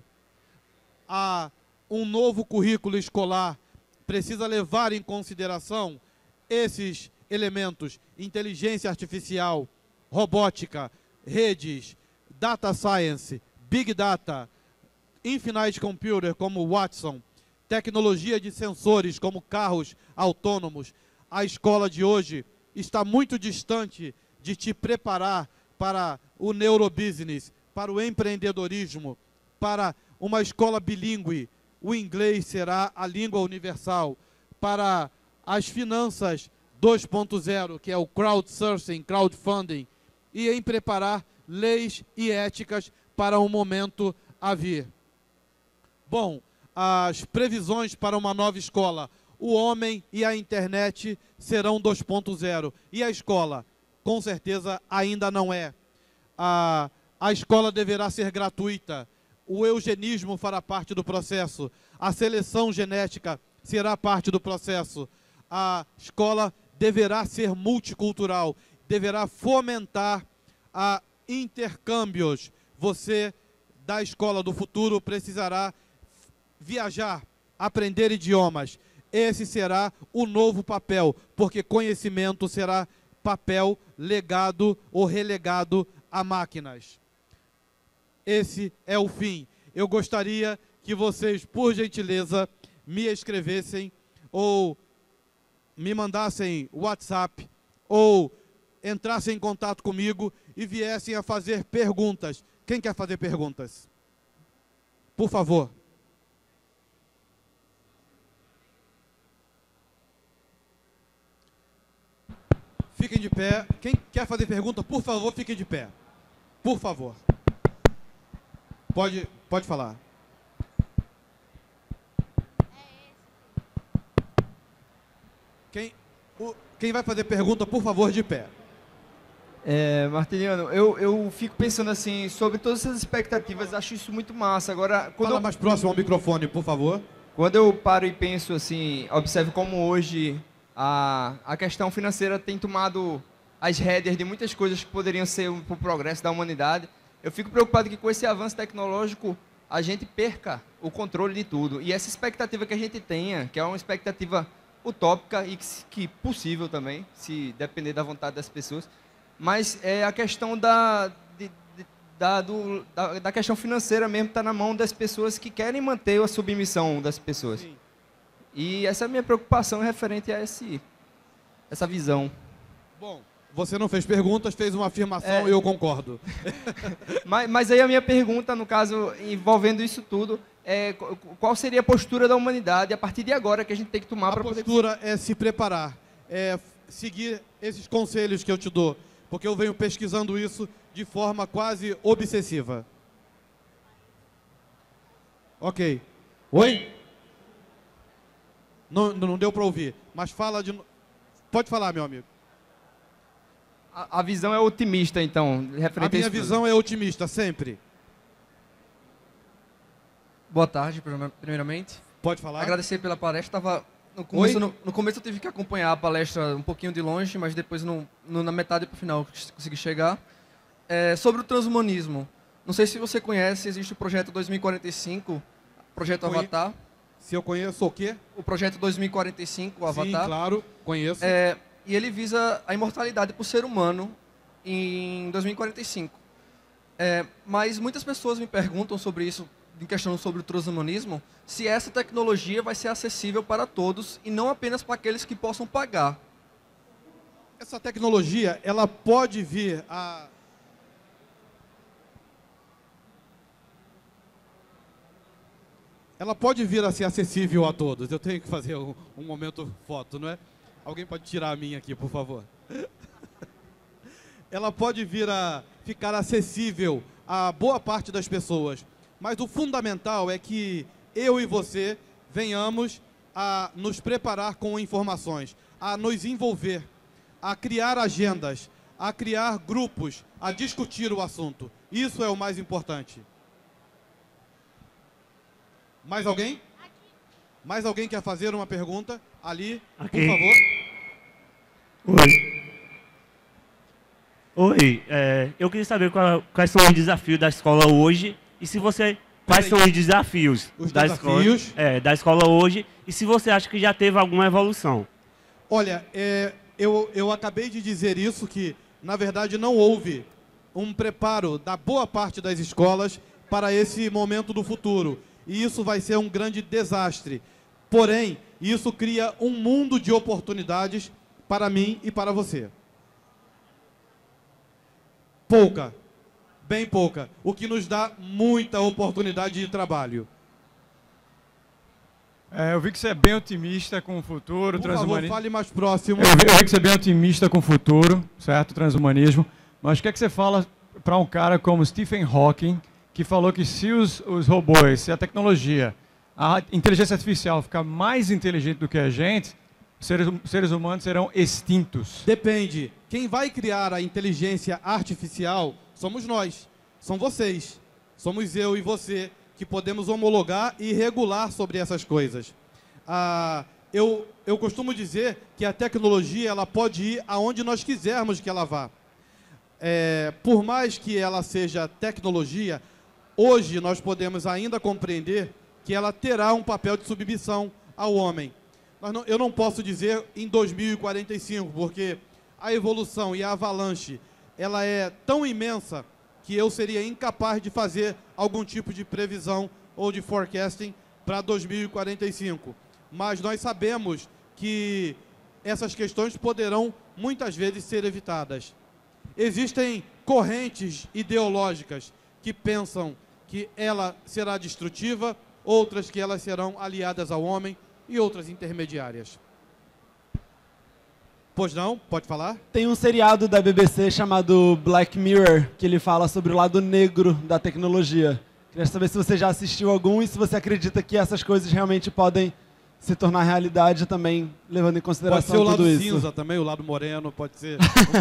Há um novo currículo escolar precisa levar em consideração esses elementos: inteligência artificial, robótica, redes, data science, big data, infinite computer como Watson, tecnologia de sensores como carros autônomos. A escola de hoje está muito distante de te preparar para o neurobusiness, para o empreendedorismo, para uma escola bilíngue. O inglês será a língua universal. Para as finanças dois ponto zero, que é o crowdsourcing, crowdfunding, e em preparar leis e éticas para um momento a vir. Bom, as previsões para uma nova escola: o homem e a internet serão dois ponto zero. E a escola? Com certeza ainda não é. A, a escola deverá ser gratuita. O eugenismo fará parte do processo. A seleção genética será parte do processo. A escola deverá ser multicultural, deverá fomentar a intercâmbios. Você, da escola do futuro, precisará viajar, aprender idiomas. Esse será o novo papel, porque conhecimento será papel legado ou relegado a máquinas. Esse é o fim. Eu gostaria que vocês, por gentileza, me escrevessem ou me mandassem WhatsApp ou entrassem em contato comigo e viessem a fazer perguntas. Quem quer fazer perguntas? Por favor. Fiquem de pé. Quem quer fazer pergunta, por favor, fiquem de pé. Por favor. Pode, pode falar. Quem, o, quem vai fazer pergunta, por favor, de pé. É, Martiniano, eu, eu fico pensando assim, sobre todas essas expectativas, acho isso muito massa. Agora, quando Fala eu, mais próximo ao microfone, por favor. Quando eu paro e penso assim, observo como hoje a, a questão financeira tem tomado as rédeas de muitas coisas que poderiam ser para o progresso da humanidade, eu fico preocupado que com esse avanço tecnológico a gente perca o controle de tudo. E essa expectativa que a gente tenha, que é uma expectativa utópica e que, que possível também, se depender da vontade das pessoas, mas é a questão da, de, de, da, do, da, da questão financeira mesmo está na mão das pessoas que querem manter a submissão das pessoas. Sim. E essa é a minha preocupação referente a esse, essa visão. Bom, você não fez perguntas, fez uma afirmação é, e eu concordo. mas, mas aí a minha pergunta, no caso, envolvendo isso tudo, é qual seria a postura da humanidade a partir de agora que a gente tem que tomar para poder... A postura é se preparar, é seguir esses conselhos que eu te dou, porque eu venho pesquisando isso de forma quase obsessiva. Ok. Oi? Não, não deu para ouvir, mas fala de... Pode falar, meu amigo. A, a visão é otimista, então, referente a minha visão é otimista, sempre. Boa tarde, primeiramente. Pode falar. Agradecer pela palestra. Tava no começo, no, no começo eu tive que acompanhar a palestra um pouquinho de longe, mas depois no, no, na metade para o final consegui chegar. É, sobre o transhumanismo. Não sei se você conhece, existe o projeto dois mil e quarenta e cinco, projeto Conhe... Avatar. Se eu conheço o quê? O projeto dois mil e quarenta e cinco, o Avatar. Sim, claro, conheço. É, e ele visa a imortalidade para o ser humano em dois mil e quarenta e cinco. É, mas muitas pessoas me perguntam sobre isso, em questão sobre o transhumanismo, se essa tecnologia vai ser acessível para todos e não apenas para aqueles que possam pagar. Essa tecnologia, ela pode vir a ela pode vir a ser acessível a todos. Eu tenho que fazer um, um momento foto, não é? Alguém pode tirar a minha aqui, por favor. Ela pode vir a ficar acessível a boa parte das pessoas, mas o fundamental é que eu e você venhamos a nos preparar com informações, a nos envolver, a criar agendas, a criar grupos, a discutir o assunto. Isso é o mais importante. Mais alguém? Mais alguém quer fazer uma pergunta? Ali, Aqui. por favor. Oi. Oi, é, eu queria saber qual, quais são os desafios da escola hoje e se você... Quais Peraí. são os desafios, Os da, desafios? Escola, é, da escola hoje e se você acha que já teve alguma evolução? Olha, é, eu, eu acabei de dizer isso, que, na verdade, não houve um preparo da boa parte das escolas para esse momento do futuro. E isso vai ser um grande desastre. Porém, isso cria um mundo de oportunidades para mim e para você. Pouca, bem pouca, o que nos dá muita oportunidade de trabalho. É, eu vi que você é bem otimista com o futuro, Por transhumanismo. favor, fale mais próximo. Eu vi, eu vi que você é bem otimista com o futuro, certo? Transhumanismo. Mas o que é que você fala para um cara como Stephen Hawking, que falou que se os, os robôs, se a tecnologia, a inteligência artificial ficar mais inteligente do que a gente, seres, seres humanos serão extintos? Depende. Quem vai criar a inteligência artificial somos nós, são vocês, somos eu e você, que podemos homologar e regular sobre essas coisas. Ah, eu, eu costumo dizer que a tecnologia ela pode ir aonde nós quisermos que ela vá. É, por mais que ela seja tecnologia, hoje nós podemos ainda compreender que ela terá um papel de submissão ao homem. Nós não, eu não posso dizer em dois mil e quarenta e cinco, porque a evolução e a avalanche ela é tão imensa que eu seria incapaz de fazer algum tipo de previsão ou de forecasting para dois mil e quarenta e cinco. Mas nós sabemos que essas questões poderão muitas vezes ser evitadas. Existem correntes ideológicas que pensam que ela será destrutiva, outras que elas serão aliadas ao homem e outras intermediárias. Pois não? Pode falar? Tem um seriado da B B C chamado Black Mirror, que ele fala sobre o lado negro da tecnologia. Queria saber se você já assistiu algum e se você acredita que essas coisas realmente podem se tornar realidade também, levando em consideração tudo isso. Pode ser o lado cinza também, o lado moreno, pode ser...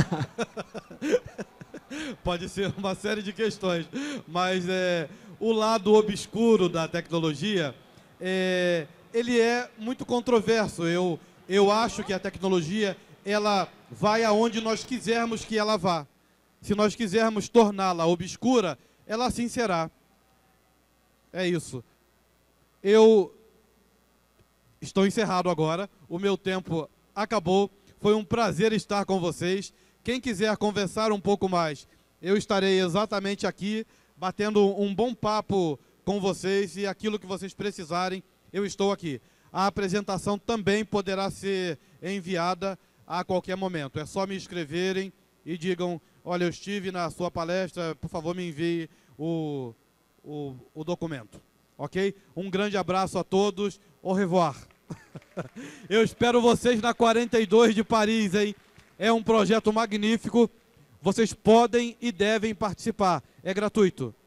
pode ser uma série de questões. Mas é, o lado obscuro da tecnologia, é, ele é muito controverso. Eu, eu acho que a tecnologia... ela vai aonde nós quisermos que ela vá. Se nós quisermos torná-la obscura, ela assim será. É isso. Eu estou encerrado agora, o meu tempo acabou. Foi um prazer estar com vocês. Quem quiser conversar um pouco mais, eu estarei exatamente aqui, batendo um bom papo com vocês e aquilo que vocês precisarem, eu estou aqui. A apresentação também poderá ser enviada a qualquer momento. É só me escreverem e digam, olha, eu estive na sua palestra, por favor me envie o, o, o documento. Ok? Um grande abraço a todos. Au revoir. Eu espero vocês na quarenta e dois de Paris, hein? É um projeto magnífico. Vocês podem e devem participar. É gratuito.